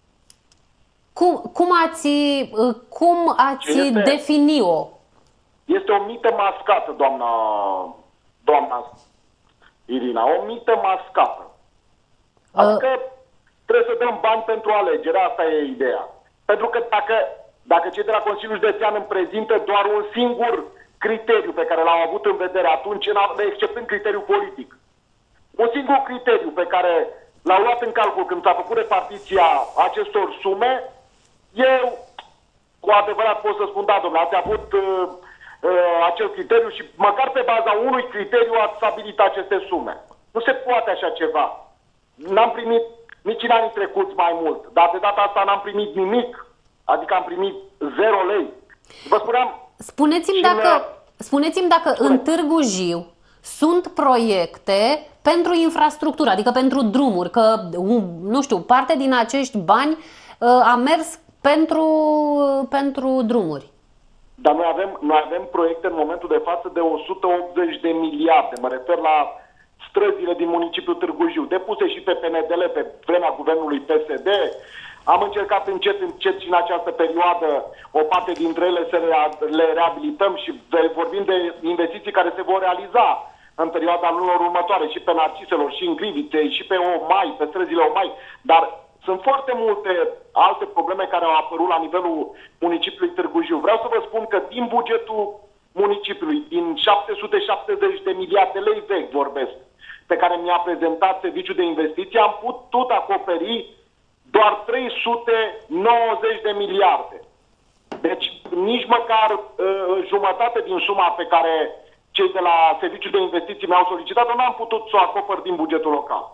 S1: Cum ați defini-o?
S4: Este o mită mascată, doamna Irina, o mită mascată. Adică trebuie să dăm bani pentru alegere, asta e ideea. Pentru că dacă cei de la Consiliul Județean îmi prezintă doar un singur criteriu pe care l-au avut în vedere atunci, exceptând criteriul politic, un singur criteriu pe care l-au luat în calcul când s-a făcut repartiția acestor sume, eu cu adevărat pot să spun, da, domnule, ați avut acel criteriu și măcar pe baza unui criteriu ați stabilit aceste sume. Nu se poate așa ceva. N-am primit nici în anii trecuți mai mult, dar de data asta n-am primit nimic. Adică am primit 0 lei. Vă spuneam...
S1: Spuneți-mi dacă în Târgu Jiu sunt proiecte pentru infrastructură, adică pentru drumuri, că, nu știu, parte din acești bani a mers pentru drumuri.
S4: Dar noi avem proiecte în momentul de față de 180 de miliarde. Mă refer la străzile din municipiul Târgu Jiu, depuse și pe PNDL pe vremea guvernului PSD. Am încercat încet și în această perioadă o parte dintre ele să le reabilităm și vorbim de investiții care se vor realiza în perioada lunilor următoare, și pe Narciselor, și în Griviței, și pe Omai, pe străzile Omai, dar sunt foarte multe alte probleme care au apărut la nivelul municipiului Târgu Jiu. Vreau să vă spun că din bugetul municipiului, din 770 de miliarde de lei vechi vorbesc, pe care mi-a prezentat Serviciul de Investiții, am putut acoperi doar 390 de miliarde. Deci nici măcar jumătate din suma pe care cei de la Serviciul de Investiții mi-au solicitat-o, n-am putut să o acopăr din bugetul local.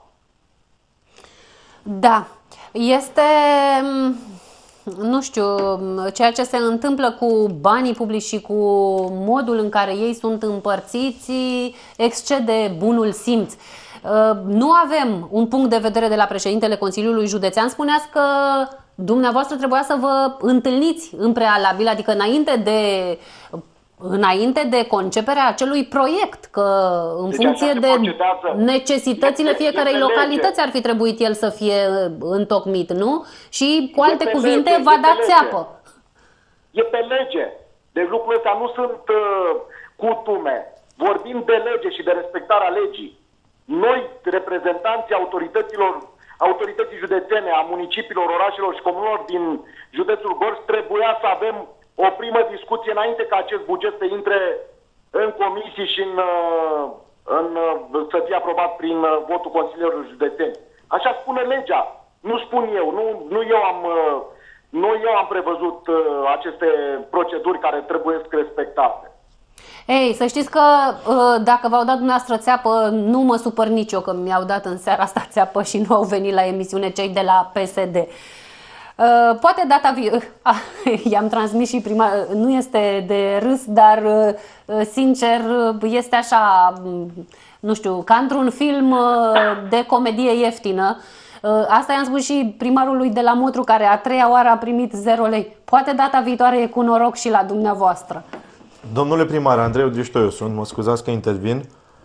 S1: Da, este, nu știu, ceea ce se întâmplă cu banii publici și cu modul în care ei sunt împărțiți excede bunul simț. Nu avem un punct de vedere de la președintele Consiliului Județean. Spuneați că dumneavoastră trebuia să vă întâlniți în prealabil, adică înainte de conceperea acelui proiect, că în funcție de necesitățile fiecarei localități ar fi trebuit el să fie întocmit, nu? Și cu alte cuvinte v-a dat țeapă.
S4: E pe lege. Deci lucrurile astea nu sunt cutume. Vorbim de lege și de respectarea legii. Noi, reprezentanții autorității județene, a municipiilor, orașelor și comunelor din județul Gorj, trebuia să avem o primă discuție înainte ca acest buget să intre în comisii și să fie aprobat prin votul consilierilor județeni. Așa spune legea. Nu spun eu. Nu eu am prevăzut aceste proceduri care trebuie respectate.
S1: Ei, să știți că dacă v-au dat dumneavoastră țeapă, nu mă supăr nici eu că mi-au dat în seara asta țeapă și nu au venit la emisiune cei de la PSD. Poate data i-am transmis și prima, nu este de râs, dar sincer este așa, nu știu, ca într-un film de comedie ieftină. Asta i-am spus și primarului de la Motru, care a treia oară a primit 0 lei. Poate data viitoare e cu noroc și la dumneavoastră.
S2: Domnule primar, Andrei Driștoiu sunt, mă scuzați că intervin.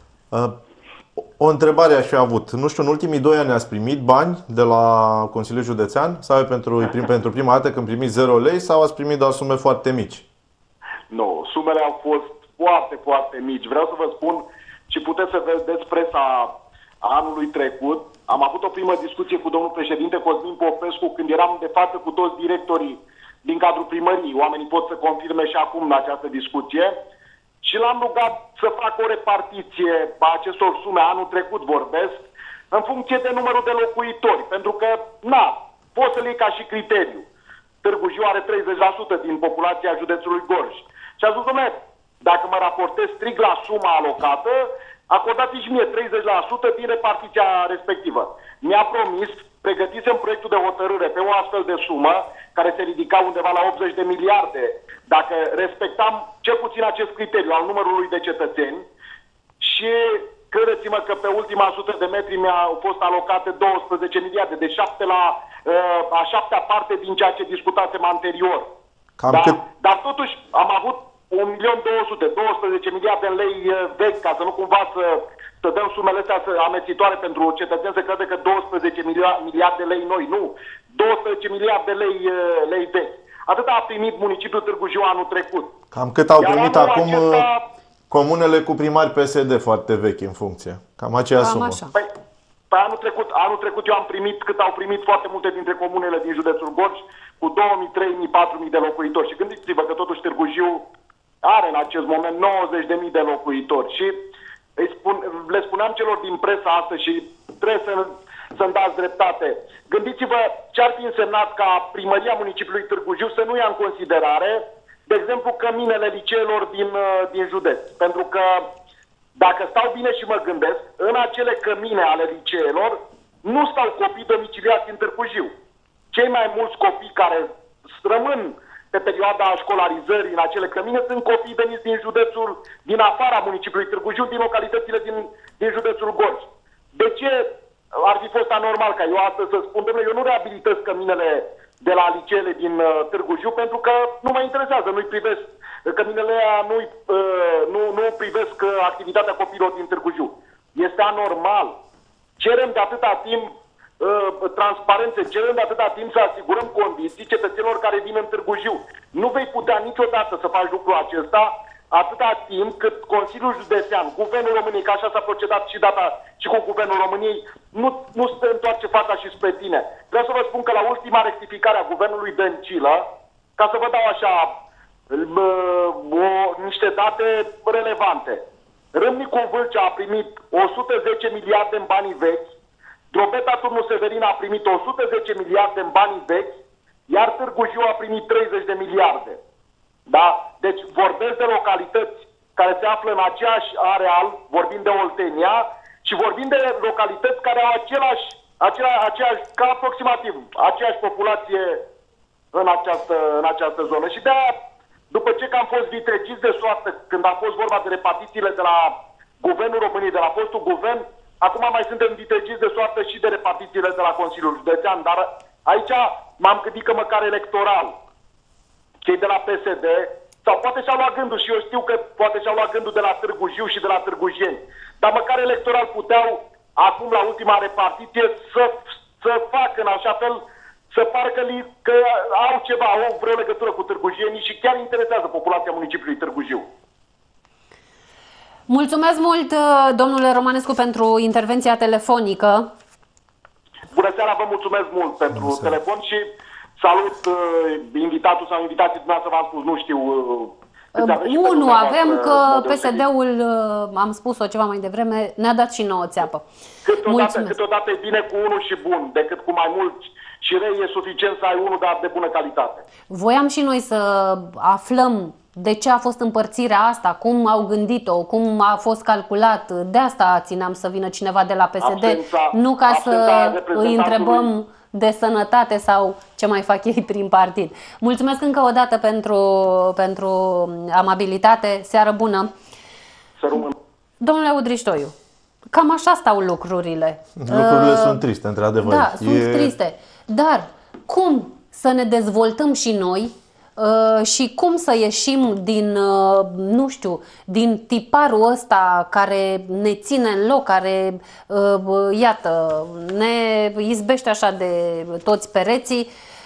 S2: O întrebare aș fi avut. Nu știu, în ultimii 2 ani ați primit bani de la Consiliul Județean? Sau pentru prima dată când primiți 0 lei sau ați primit doar sume foarte mici?
S4: Nu, sumele au fost foarte, foarte mici. Vreau să vă spun și puteți să vedeți presa anului trecut. Am avut o primă discuție cu domnul președinte Cosmin Popescu când eram de față cu toți directorii din cadrul primăriei. Oamenii pot să confirme și acum în această discuție. Și l-am rugat să facă o repartiție a acestor sume, anul trecut vorbesc, în funcție de numărul de locuitori. Pentru că, poți să-l iei ca și criteriu. Târgu Jiu are 30% din populația județului Gorj. Și a zis, dom'le, dacă mă raportez strict la suma alocată, acordați și mie 30% din repartiția respectivă. Mi-a promis, pregătisem proiectul de hotărâre pe o astfel de sumă, care se ridica undeva la 80 de miliarde, dacă respectam cel puțin acest criteriu al numărului de cetățeni. Și credeți-mă că pe ultima 100 de metri mi-au fost alocate 12 miliarde, de 7 la a 7-a parte din ceea ce discutasem anterior. Dar totuși am avut 1.200.000, 12 miliarde în lei vechi, ca să nu cumva să dăm sumele astea amețitoare pentru cetățeni, să crede că 12 miliarde lei noi. Nu, 12 miliarde lei vechi. Atât a primit municipiul Târgu Jiu anul trecut.
S2: Cam cât au primit acum comunele cu primari PSD foarte vechi în funcție? Cam aceea sumă.
S4: Păi anul trecut eu am primit cât au primit foarte multe dintre comunele din județul Gorj, cu 2.000, 3.000, 4.000 de locuitori. Și gândiți-vă că totuși Târgu Jiu are în acest moment 90.000 de locuitori. Și le spuneam celor din presa astăzi și trebuie să-mi dați dreptate. Gândiți-vă ce ar fi însemnat ca primăria municipiului Târgu Jiu să nu ia în considerare, de exemplu, căminele liceelor din județ. Pentru că, dacă stau bine și mă gândesc, în acele cămine ale liceelor nu stau copii domiciliați în Târgu Jiu. Cei mai mulți copii care rămân pe perioada școlarizării în acele cămine sunt copii veniți din afara municipiului Târgu Jiu, din localitățile din județul Gorj. De ce ar fi fost anormal ca eu astăzi să spun, domnule, eu nu reabilitez căminele de la liceele din Târgu Jiu pentru că nu mă interesează, nu-i privesc, căminele nu privesc activitatea copiilor din Târgu Jiu. Este anormal. Cerem de atâta timp transparențe, cerând atâta timp să asigurăm condiții cetățenilor care vin în Târgu Jiu. Nu vei putea niciodată să faci lucrul acesta atâta timp cât Consiliul Județean, Guvernul României, că așa s-a procedat și cu Guvernul României, nu se întoarce fața și spre tine. Vreau să vă spun că la ultima rectificare a Guvernului Dăncilă, ca să vă dau așa niște date relevante, Râmnicu Vâlcea a primit 110 miliarde în banii vechi, Drobeta Turnu Severin a primit 110 miliarde în banii vechi, iar Târgu Jiu a primit 30 de miliarde. Da? Deci vorbesc de localități care se află în aceeași areal, vorbim de Oltenia, și vorbim de localități care au aceeași, ca aproximativ, aceeași populație în această zonă. Și de-aia, după ce că am fost vitregiți de soartă când a fost vorba de repartițiile de la Guvernul României, de la fostul guvern, acum mai suntem vitregiți de soartă și de repartițiile de la Consiliul Județean, dar aici m-am gândit că măcar electoral, cei de la PSD, sau poate și-au luat gândul, și eu știu că poate și-au luat gândul de la Târgu Jiu și de la Târgujeni, dar măcar electoral puteau, acum la ultima repartiție, să facă în așa fel, să parcă că au ceva, au vreo legătură cu târgujienii și chiar interesează populația municipiului Târgu Jiu.
S1: Mulțumesc mult, domnule Romanescu, pentru intervenția telefonică.
S4: Bună seara, vă mulțumesc mult pentru telefon și salut invitatul sau invitații dumneavoastră, v-am spus, nu știu...
S1: Unul avem, că PSD-ul, am spus-o ceva mai devreme, ne-a dat și nouă țeapă.
S4: Câteodată e bine cu unul și bun, decât cu mai mulți și răi, e suficient să ai unul de bună calitate.
S1: Voiam și noi să aflăm de ce a fost împărțirea asta, cum au gândit-o, cum a fost calculat. De asta țineam să vină cineva de la PSD, nu ca să îi întrebăm de sănătate sau ce mai fac ei prin partid. Mulțumesc încă o dată pentru amabilitate. Seară bună.
S4: Să rămână.
S1: Domnule Udriștoiu, cam așa stau lucrurile.
S2: Lucrurile sunt triste, într-adevăr.
S1: Da, sunt triste. Dar cum să ne dezvoltăm și noi și cum să ieșim din, nu știu, din tiparul ăsta care ne ține în loc, care, iată, ne izbește așa de toți pereții,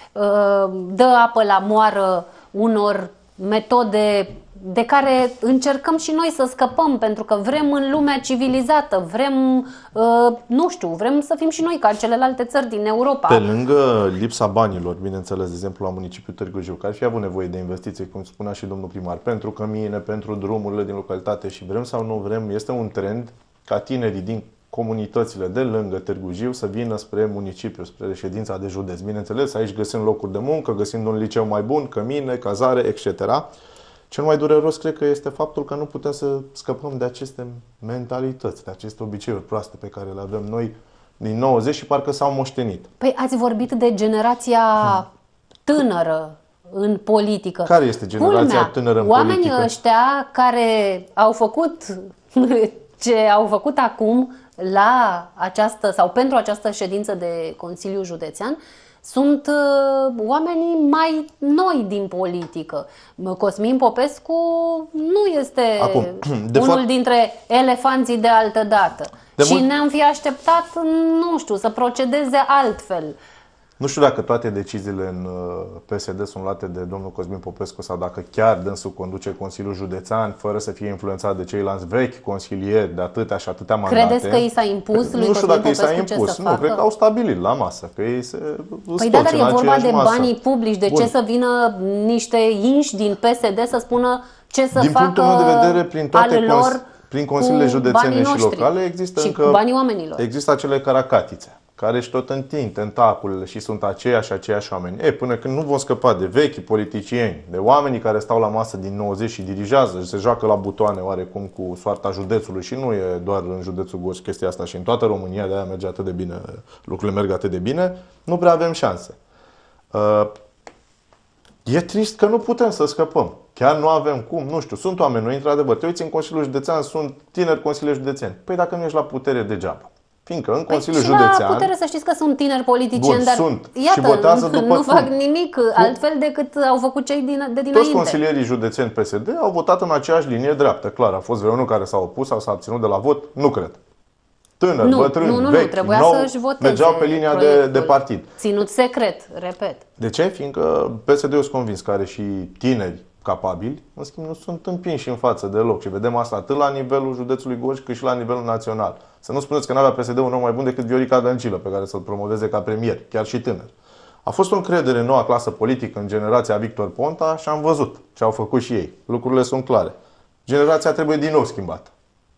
S1: dă apă la moară unor metode de care încercăm și noi să scăpăm, pentru că vrem în lumea civilizată, vrem, nu știu, vrem să fim și noi ca celelalte țări din Europa.
S2: Pe lângă lipsa banilor, bineînțeles, de exemplu la municipiul Târgu Jiu, care ar fi avut nevoie de investiții, cum spunea și domnul primar, pentru cămine, pentru drumurile din localitate și vrem sau nu vrem, este un trend ca tinerii din comunitățile de lângă Târgu Jiu să vină spre municipiu, spre reședința de județ. Bineînțeles, aici găsim locuri de muncă, găsim un liceu mai bun, cămine, cazare, etc. Cel mai dureros cred că este faptul că nu putem să scăpăm de aceste mentalități, de aceste obiceiuri proaste pe care le avem noi din 90 și parcă s-au moștenit.
S1: Păi ați vorbit de generația tânără în politică.
S2: Care este generația tânără în politică?
S1: Oamenii ăștia care au făcut ce au făcut acum la această sau pentru această ședință de Consiliu Județean sunt oamenii mai noi din politică. Cosmin Popescu nu este unul dintre elefanții de altă dată. Și ne-am fi așteptat, nu știu, să procedeze altfel.
S2: Nu știu dacă toate deciziile în PSD sunt luate de domnul Cosmin Popescu sau dacă chiar dânsul conduce Consiliul Județean fără să fie influențat de ceilalți vechi consilieri de atâtea și atâtea mandate.
S1: Credeți că i s-a impus lui
S2: Nu știu dacă i s-a
S1: Popescu
S2: impus. Nu, cred că au stabilit la masă că ei se
S1: Păi da, dar e vorba de banii publici. De ce să vină niște inși din PSD să spună ce să
S2: din
S1: facă
S2: punctul meu de vedere, prin toate
S1: lor
S2: prin consiliile județene și locale există
S1: și
S2: încă
S1: banii oamenilor.
S2: Există acele caracatițe care își tot întind tentaculele și sunt aceiași oameni. Până când nu vom scăpa de vechi politicieni, de oamenii care stau la masă din 90 și dirigează și se joacă la butoane oarecum cu soarta județului, și nu e doar în județul Gorj chestia asta, și în toată România, de-aia merge atât de bine, lucrurile merg atât de bine, nu prea avem șanse. E trist că nu putem să scăpăm. Chiar nu avem cum, nu știu, sunt oameni noi, într-adevăr. Te uiți în Consiliul Județean, sunt tineri consilieri județeni. Păi dacă nu ești la putere, degeaba. Fiindcă în Consiliul Județean...
S1: la putere să știți că sunt tineri politicieni, dar
S2: sunt.
S1: Iată,
S2: Și votează după
S1: nu fac nimic altfel decât au făcut cei de dinainte.
S2: Toți consilierii județeni PSD au votat în aceeași linie dreaptă, clar. A fost vreunul care s-a opus sau s-a abținut de la vot? Nu cred. tânări, bătrâni, vechi,
S1: trebuia
S2: nou,
S1: să-și voteze
S2: mergeau pe linia de partid.
S1: Ținut secret, repet.
S2: De ce? Fiindcă PSD-ul sunt convins că are și tineri capabili, în schimb nu sunt împinși în față deloc. Și vedem asta atât la nivelul județului Gorj, cât și la nivelul național. Să nu spuneți că n-avea PSD-ul un om mai bun decât Viorica Dăncilă, pe care să-l promoveze ca premier, chiar și tânăr. A fost o încredere în noua clasă politică, în generația Victor Ponta, și am văzut ce au făcut și ei. Lucrurile sunt clare. Generația trebuie din nou schimbată.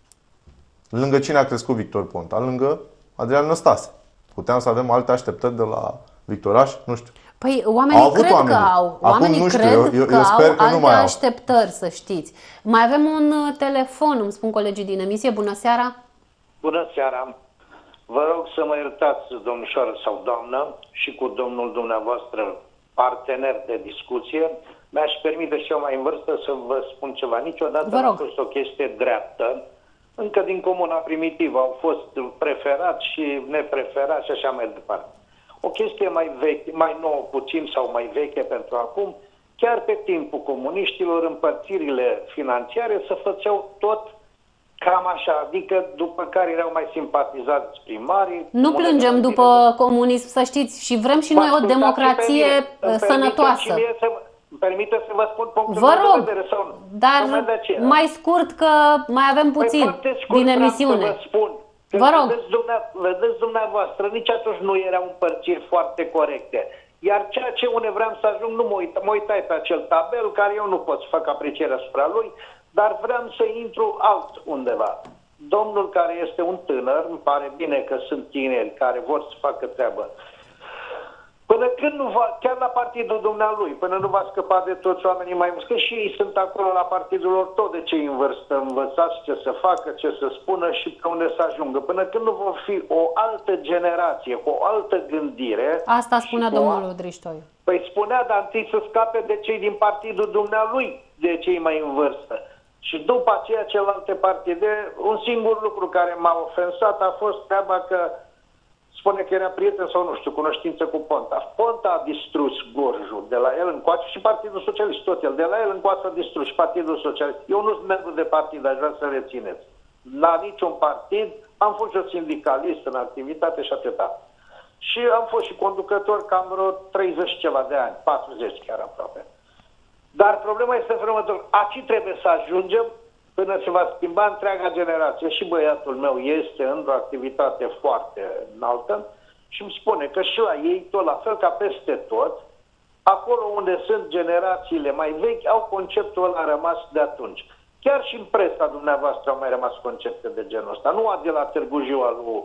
S2: Lângă cine a crescut Victor Ponta? Lângă Adrian Năstase. Puteam să avem alte așteptări de la Victoraș? Nu știu.
S1: Păi oamenii cred că au. Oamenii cred că au alte așteptări, să știți. Mai avem un telefon, îmi spun colegii din emisie. Bună seara!
S5: Bună seara! Vă rog să mă iertați, domnișoară sau doamnă, și cu domnul dumneavoastră partener de discuție. Mi-aș permite și eu mai în vârstă să vă spun ceva. Niciodată nu a fost o chestie dreaptă. Încă din comuna primitivă au fost preferați și nepreferați și așa mai departe. O chestie mai veche, mai nouă puțin sau mai veche pentru acum, chiar pe timpul comuniștilor, împărțirile financiare se făceau tot cam așa, adică după care erau mai simpatizați primarii.
S1: Nu plângem după comunism, să știți, și vrem și noi o democrație sănătoasă.
S5: Îmi permite să vă spun punctul
S1: meu
S5: de vedere sau nu?
S1: Dar mai scurt, că mai avem puțin din emisiune.
S5: Vă spun.
S1: Vă rog.
S5: Vedeți dumneavoastră, nici atunci nu erau împărțiri foarte corecte. Iar ceea ce unde vreau să ajung, nu mă uitai pe acel tabel, care eu nu pot să fac apreciere asupra lui, dar vreau să intru alt undeva. Domnul care este un tânăr, îmi pare bine că sunt tineri care vor să facă treabă. Până când nu va, chiar la partidul dumnealui, până nu va scăpa de toți oamenii mai mulți, că și ei sunt acolo la partidul lor tot de cei în vârstă, învățați ce să facă, ce să spună și pe unde să ajungă. Până când nu vor fi o altă generație, cu o altă gândire...
S1: Asta spunea domnul Driștoiu.
S5: Păi spunea, dar întâi să scape de cei din partidul dumnealui, de cei mai în vârstă. Și după aceea celelalte partide, un singur lucru care m-a ofensat a fost treaba că spune că era prieten sau nu știu, cunoștință cu Ponta. Ponta a distrus Gorjul de la el încoace și Partidul Socialist, tot el. De la el încoace a distrus și Partidul Socialist. Eu nu sunt membru de partid, aș vrea să rețineți. La niciun partid, am fost și sindicalist în activitate și atâta. Și am fost și conducător cam vreo 30 ceva de ani, 40 chiar aproape. Dar problema este în următor. Aici trebuie să ajungem până se va schimba întreaga generație. Și băiatul meu este într-o activitate foarte înaltă și îmi spune că și la ei, tot la fel ca peste tot, acolo unde sunt generațiile mai vechi, au conceptul ăla rămas de atunci. Chiar și în presa dumneavoastră au mai rămas concepte de genul ăsta. Nu a de la Târgu Jiu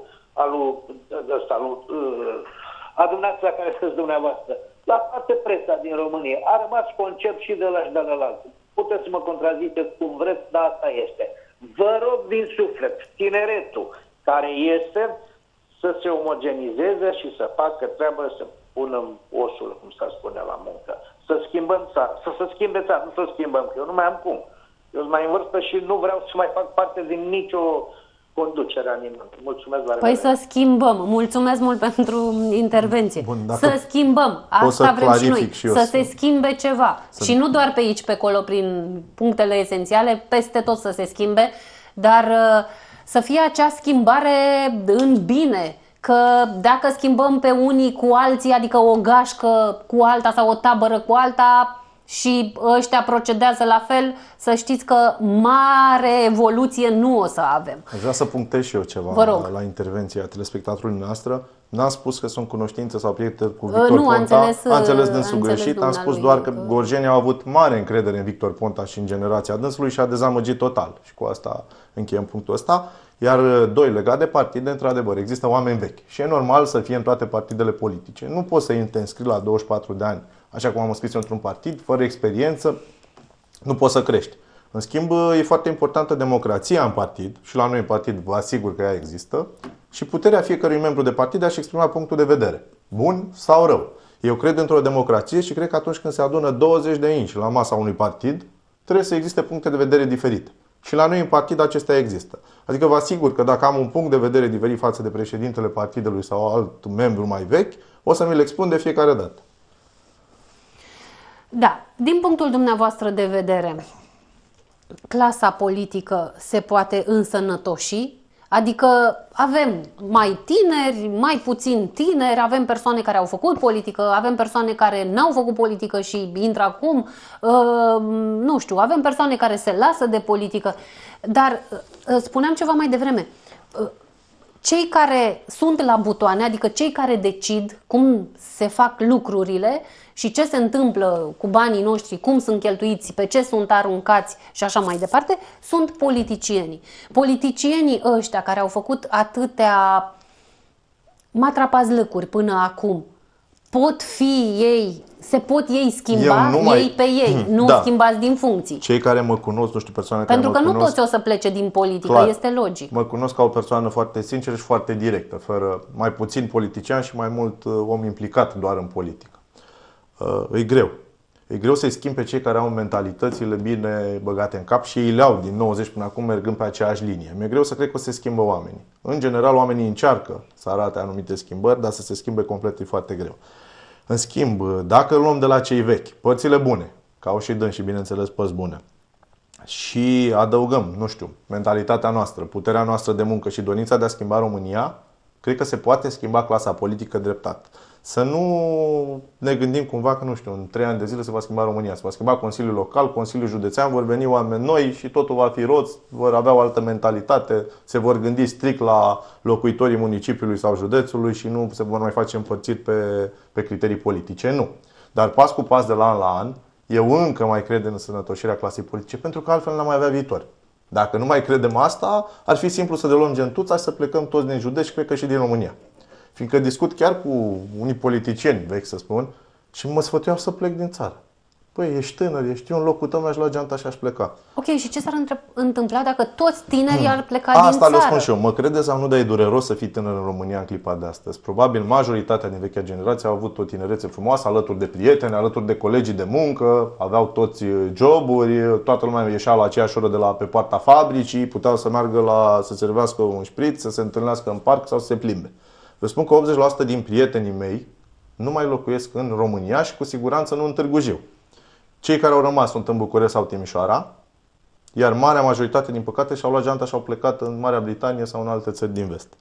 S5: a dumneavoastră care sunteți dumneavoastră. La toată presa din România a rămas concept și de la și de la altul. Puteți să mă contraziceți cum vreți, dar asta este. Vă rog din suflet, tineretul care este să se omogenizeze și să facă treabă, să pună osul, cum s-ar spune, la muncă. Să schimbăm țara, să se schimbe țara, nu să schimbăm, că eu nu mai am cum. Eu sunt mai în vârstă și nu vreau să mai fac parte din nicio conducere a nimeni. Mulțumesc la revedere.
S1: Păi să schimbăm. Mulțumesc mult pentru intervenție.
S2: Bun,
S1: să schimbăm. Asta vrem și noi. Să se schimbe ceva. Și nu doar pe aici, pe acolo, prin punctele esențiale, peste tot să se schimbe, dar să fie acea schimbare în bine. Că dacă schimbăm pe unii cu alții, adică o gașcă cu alta sau o tabără cu alta, și ăștia procedează la fel, să știți că mare evoluție nu o să avem.
S2: Aș vrea să punctez și eu ceva la intervenția telespectatorului noastră. N-am spus că sunt cunoștință sau prieten cu Victor Ponta. A înțeles dânsul greșit. Am spus doar că gorjenii au avut mare încredere în Victor Ponta și în generația dânsului și a dezamăgit total. Și cu asta încheiem punctul ăsta. Iar doi, legat de partide, într-adevăr, există oameni vechi. Și e normal să fie în toate partidele politice. Nu poți să te înscrii la 24 de ani, așa cum am înscris într-un partid, fără experiență, nu poți să crești. În schimb, e foarte importantă democrația în partid și la noi în partid vă asigur că ea există și puterea fiecărui membru de partid de a-și exprima punctul de vedere, bun sau rău. Eu cred într-o democrație și cred că atunci când se adună 20 de inși la masa unui partid, trebuie să existe puncte de vedere diferite. Și la noi în partid acestea există. Adică vă asigur că dacă am un punct de vedere diferit față de președintele partidului sau alt membru mai vechi, o să mi-l expun de fiecare dată.
S1: Da, din punctul dumneavoastră de vedere, clasa politică se poate însănătoși, Adică avem mai tineri, mai puțin tineri, avem persoane care au făcut politică, avem persoane care n-au făcut politică și intră acum, nu știu, avem persoane care se lasă de politică. Dar spuneam ceva mai devreme, cei care sunt la butoane, adică cei care decid cum se fac lucrurile și ce se întâmplă cu banii noștri, cum sunt cheltuiți, pe ce sunt aruncați și așa mai departe, sunt politicienii. Politicienii ăștia care au făcut atâtea matrapazlăcuri până acum, se pot ei schimba, ei pe ei, nu schimbați din funcții.
S2: Cei care mă cunosc, nu știu, persoane
S1: Pentru
S2: care
S1: că
S2: mă
S1: nu
S2: cunosc,
S1: toți o să plece din politică,
S2: clar,
S1: este logic.
S2: mă cunosc ca o persoană foarte sinceră și foarte directă, fără mai puțin politician și mai mult om implicat doar în politică. E greu. E greu să-i schimbi pe cei care au mentalitățile bine băgate în cap și ei le au din 90 până acum mergând pe aceeași linie. Mi-e greu să cred că se schimbă oamenii. În general, oamenii încearcă să arate anumite schimbări, dar să se schimbe complet e foarte greu. În schimb, dacă luăm de la cei vechi, părțile bune, că au și dâns și bineînțeles părți bune, și adăugăm, nu știu, mentalitatea noastră, puterea noastră de muncă și dorința de a schimba România, cred că se poate schimba clasa politică dreptat. Să nu ne gândim cumva că, nu știu, în 3 ani de zile se va schimba România, se va schimba Consiliul Local, Consiliul Județean, vor veni oameni noi și totul va fi roz, vor avea o altă mentalitate, se vor gândi strict la locuitorii municipiului sau județului și nu se vor mai face împărțiri pe criterii politice, nu. Dar pas cu pas, de la an la an, eu încă mai cred în sănătoșirea clasei politice, pentru că altfel n-am mai avea viitor. Dacă nu mai credem asta, ar fi simplu să ne luăm gentuța și să plecăm toți din județ și cred că și din România. Fiindcă discut chiar cu unii politicieni vechi, să spun, și mă sfătuiau să plec din țară. Păi, ești tânăr, ești eu în locul tău, mi-aș lua geanta și aș pleca.
S1: Ok, și ce s-ar întâmpla dacă toți tinerii ar pleca
S2: Asta
S1: din țară?
S2: le spun și eu. Mă crede sau nu, dar e dureros să fii tânăr în România în clipa de astăzi. Probabil majoritatea din vechea generație au avut o tinerețe frumoasă, alături de prieteni, alături de colegii de muncă, aveau toți joburi, toată lumea ieșea la aceeași oră pe poarta fabricii, puteau să meargă să servească un șpriț, să se întâlnească în parc sau să se plimbe. Vă spun că 80% din prietenii mei nu mai locuiesc în România și cu siguranță nu în Târgu Jiu. Cei care au rămas sunt în București sau Timișoara, iar marea majoritate, din păcate, și-au luat geanta și au plecat în Marea Britanie sau în alte țări din vest.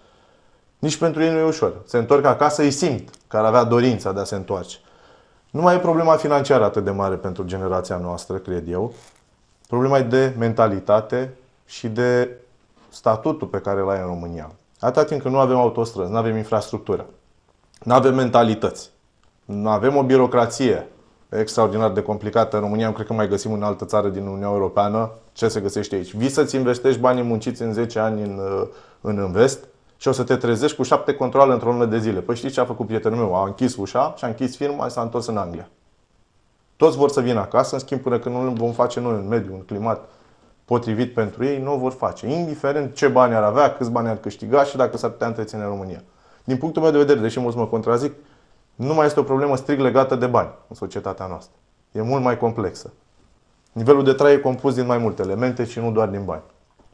S2: Nici pentru ei nu e ușor. Se întorc acasă, îi simt că ar avea dorința de a se întoarce. Nu mai e problema financiară atât de mare pentru generația noastră, cred eu. Problema e de mentalitate și de statutul pe care îl ai în România. Atâta timp că nu avem autostrăzi, nu avem infrastructură, nu avem mentalități, nu avem o birocrație extraordinar de complicată în România, nu cred că mai găsim în altă țară din Uniunea Europeană ce se găsește aici. Vii să-ți investești banii munciți în 10 ani în invest și o să te trezești cu 7 controale într-o lună de zile. Păi știți ce a făcut prietenul meu? A închis ușa și a închis firma și s-a întors în Anglia. Toți vor să vină acasă, în schimb, până când nu vom face noi un mediu, un climat potrivit pentru ei, nu o vor face. Indiferent ce bani ar avea, câți bani ar câștiga și dacă s-ar putea întreține în România. Din punctul meu de vedere, deși mulți mă contrazic, nu mai este o problemă strict legată de bani în societatea noastră. E mult mai complexă. Nivelul de trai e compus din mai multe elemente și nu doar din bani.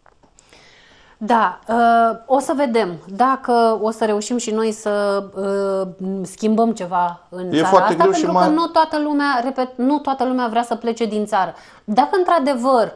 S1: Da, o să vedem dacă o să reușim și noi să schimbăm ceva în țara asta, pentru că nu toată lumea, repet, nu toată lumea vrea să plece din țară. Dacă într-adevăr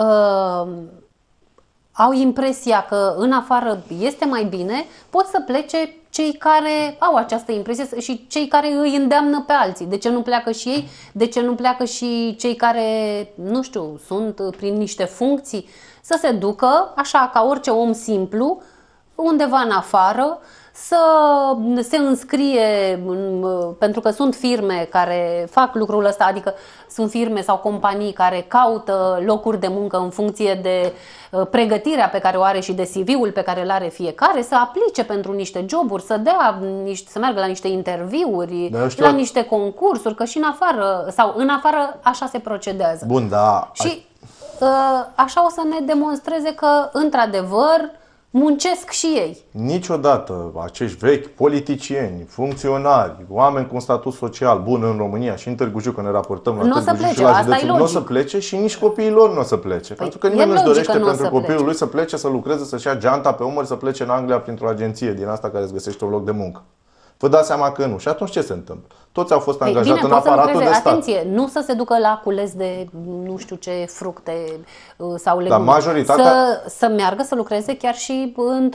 S1: au impresia că în afară este mai bine, pot să plece cei care au această impresie și cei care îi îndeamnă pe alții. De ce nu pleacă și ei? De ce nu pleacă și cei care, nu știu, sunt prin niște funcții? Să se ducă, așa ca orice om simplu, undeva în afară, să se înscrie, pentru că sunt firme care fac lucrul ăsta, adică sunt firme sau companii care caută locuri de muncă în funcție de pregătirea pe care o are și de CV-ul pe care îl are fiecare, să aplice pentru niște joburi, să meargă la niște interviuri, la niște concursuri, că și în afară, sau în afară așa se procedează.
S2: Bun, da.
S1: Și așa o să ne demonstreze că, într-adevăr, muncesc și ei.
S2: Niciodată acești vechi politicieni, funcționari, oameni cu un statut social bun în România și în Târgu Jiu, că ne raportăm la Târgu Jiu și la județul, nu o să plece și nici copiii lor nu o să plece. Pentru că nimeni nu-și dorește pentru copilul lui să plece, să lucreze, să-și ia geanta pe umăr, să plece în Anglia printr-o agenție din asta care îți găsește un loc de muncă. Vă dați seama că nu. Și atunci ce se întâmplă? Toți au fost angajați în aparatul de stat.
S1: Atenție, nu să se ducă la cules de nu știu ce fructe sau legume.
S2: Dar majoritatea...
S1: Să meargă să lucreze chiar și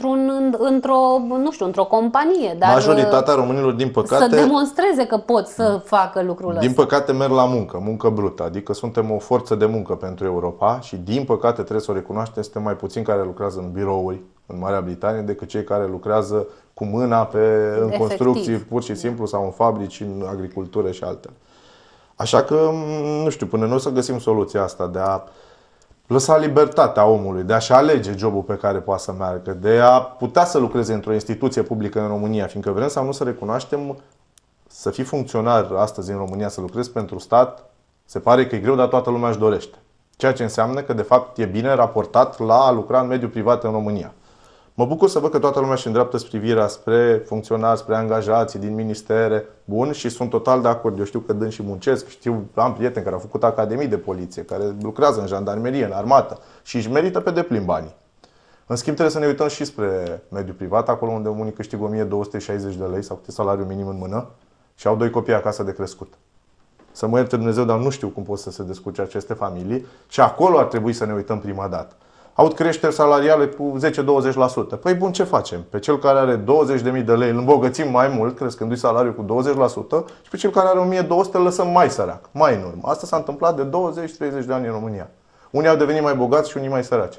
S1: într-o companie. Dar
S2: majoritatea românilor, din păcate...
S1: Să demonstreze că pot să facă lucrul ăsta.
S2: Din păcate merg la muncă brută. Adică suntem o forță de muncă pentru Europa și din păcate trebuie să o recunoaștem, suntem mai puțini care lucrează în birouri în Marea Britanie decât cei care lucrează cu mâna în construcții pur și simplu sau în fabrici, în agricultură și altele. Așa că, nu știu, până nu o să găsim soluția asta de a lăsa libertatea omului, de a-și alege jobul pe care poate să meargă, de a putea să lucreze într-o instituție publică în România, fiindcă vrem sau nu să recunoaștem, să fii funcționar astăzi în România, să lucrezi pentru stat, se pare că e greu, dar toată lumea își dorește. Ceea ce înseamnă că, de fapt, e bine raportat la a lucra în mediul privat în România. Mă bucur să văd că toată lumea își îndreaptă privirea spre funcționari, spre angajații din ministere. Bun, și sunt total de acord. Eu știu că dând și muncesc, am prieteni care au făcut academii de poliție, care lucrează în jandarmerie, în armată și își merită pe deplin banii. În schimb, trebuie să ne uităm și spre mediul privat, acolo unde unii câștigă 1260 de lei sau câte salariu minim în mână și au 2 copii acasă de crescut. Să mă ierte Dumnezeu, dar nu știu cum pot să se descurce aceste familii și acolo ar trebui să ne uităm prima dată. Au creșteri salariale cu 10-20%. Păi bun, ce facem? Pe cel care are 20.000 de lei îl îmbogățim mai mult, crescându-i salariul cu 20%, și pe cel care are 1.200 îl lăsăm mai sărac, mai în urmă. Asta s-a întâmplat de 20-30 de ani în România. Unii au devenit mai bogați și unii mai săraci.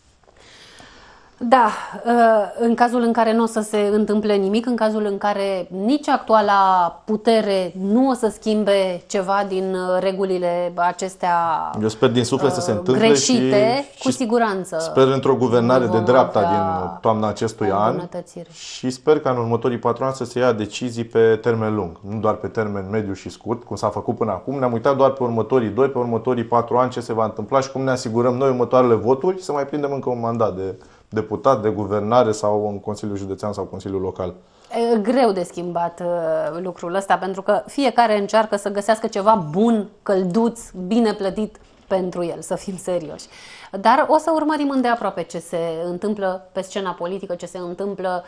S1: Da, în cazul în care nu o să se întâmple nimic, în cazul în care nici actuala putere nu o să schimbe ceva din regulile acestea
S2: eu sper din suflet să se întâmple
S1: greșite, cu siguranță.
S2: Sper într-o guvernare de dreapta din toamna acestui an și sper ca în următorii 4 ani să se ia decizii pe termen lung, nu doar pe termen mediu și scurt, cum s-a făcut până acum. Ne-am uitat doar pe următorii 2, pe următorii 4 ani ce se va întâmpla și cum ne asigurăm noi următoarele voturi și să mai prindem încă un mandat de deputat, de guvernare sau în Consiliul Județean sau Consiliul Local.
S1: E greu de schimbat lucrul ăsta, pentru că fiecare încearcă să găsească ceva bun, călduț, bine plătit pentru el, să fim serioși. Dar o să urmărim îndeaproape ce se întâmplă pe scena politică, ce se întâmplă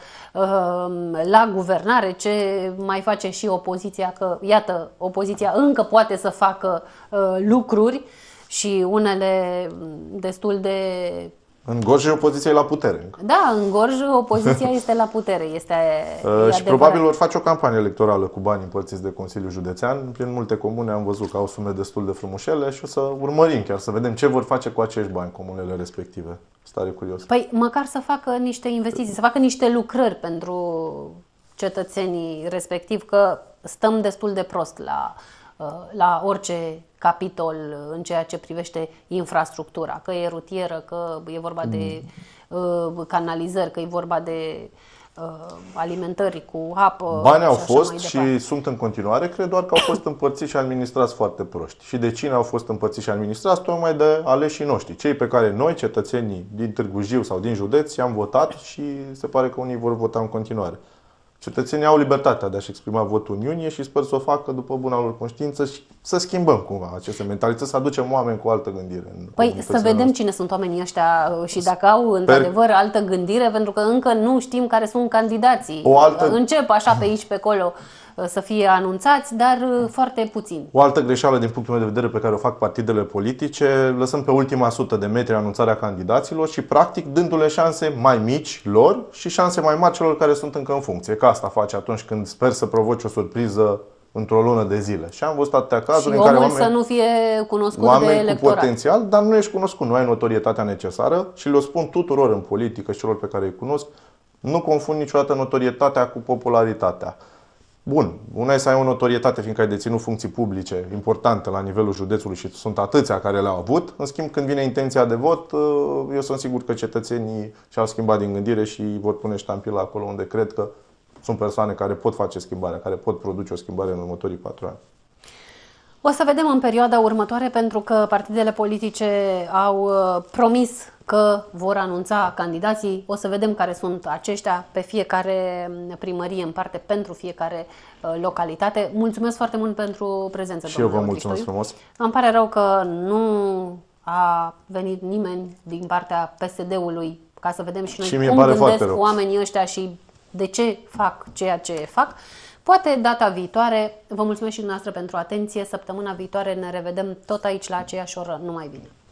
S1: la guvernare, ce mai face și opoziția, că iată, opoziția încă poate să facă lucruri și unele destul de...
S2: În Gorj opoziția e la putere.
S1: Da, în Gorj opoziția este la putere.
S2: Și probabil vor face o campanie electorală cu bani împărțiți de Consiliul Județean. Prin multe comune am văzut că au sume destul de frumușele și o să urmărim chiar să vedem ce vor face cu acești bani comunele respective. Stare curios.
S1: Păi măcar să facă niște investiții, să facă niște lucrări pentru cetățenii respectiv, că stăm destul de prost la orice capitol în ceea ce privește infrastructura, că e rutieră, că e vorba de canalizări, că e vorba de alimentări cu apă.
S2: Banii au fost și sunt în continuare, cred doar că au fost împărțiți și administrați foarte proști. Și de cine au fost împărțiți și administrați? Tocmai de aleșii noștri, cei pe care noi, cetățenii din Târgu Jiu sau din județ, i-am votat și se pare că unii vor vota în continuare. Cetățenii au libertatea de a-și exprima votul în iunie și sper să o facă după buna lor conștiință și să schimbăm cumva aceste mentalități, să aducem oameni cu altă gândire.
S1: Păi să vedem cine sunt oamenii ăștia și dacă au într-adevăr altă gândire, pentru că încă nu știm care sunt candidații. Încep așa pe aici, pe acolo să fie anunțați, dar foarte puțini.
S2: O altă greșeală din punctul meu de vedere pe care o fac partidele politice, lăsăm pe ultima 100 de metri anunțarea candidaților și practic dându-le șanse mai mici lor și șanse mai mari celor care sunt încă în funcție. Că asta face atunci când sper să provoci o surpriză într-o lună de zile. Și am văzut atâtea cazuri în care oameni
S1: să nu fie cunoscut
S2: de
S1: electorat.
S2: Cu potențial, dar nu ești cunoscut, nu ai notorietatea necesară și le-o spun tuturor în politică și celor pe care îi cunosc, nu confund niciodată notorietatea cu popularitatea. Bun, una e să ai o notorietate fiindcă ai deținut funcții publice importante la nivelul județului și sunt atâția care le-au avut. În schimb, când vine intenția de vot, eu sunt sigur că cetățenii și-au schimbat din gândire și vor pune ștampila acolo unde cred că sunt persoane care pot face schimbarea, care pot produce o schimbare în următorii 4 ani.
S1: O să vedem în perioada următoare, pentru că partidele politice au promis că vor anunța candidații. O să vedem care sunt aceștia pe fiecare primărie în parte, pentru fiecare localitate. Mulțumesc foarte mult pentru prezență.
S2: Și eu vă mulțumesc frumos.
S1: Îmi pare rău că nu a venit nimeni din partea PSD-ului ca să vedem și noi cum gândesc oamenii ăștia și de ce fac ceea ce fac. Poate data viitoare. Vă mulțumesc și dumneavoastră pentru atenție. Săptămâna viitoare ne revedem tot aici la aceeași oră. Numai bine!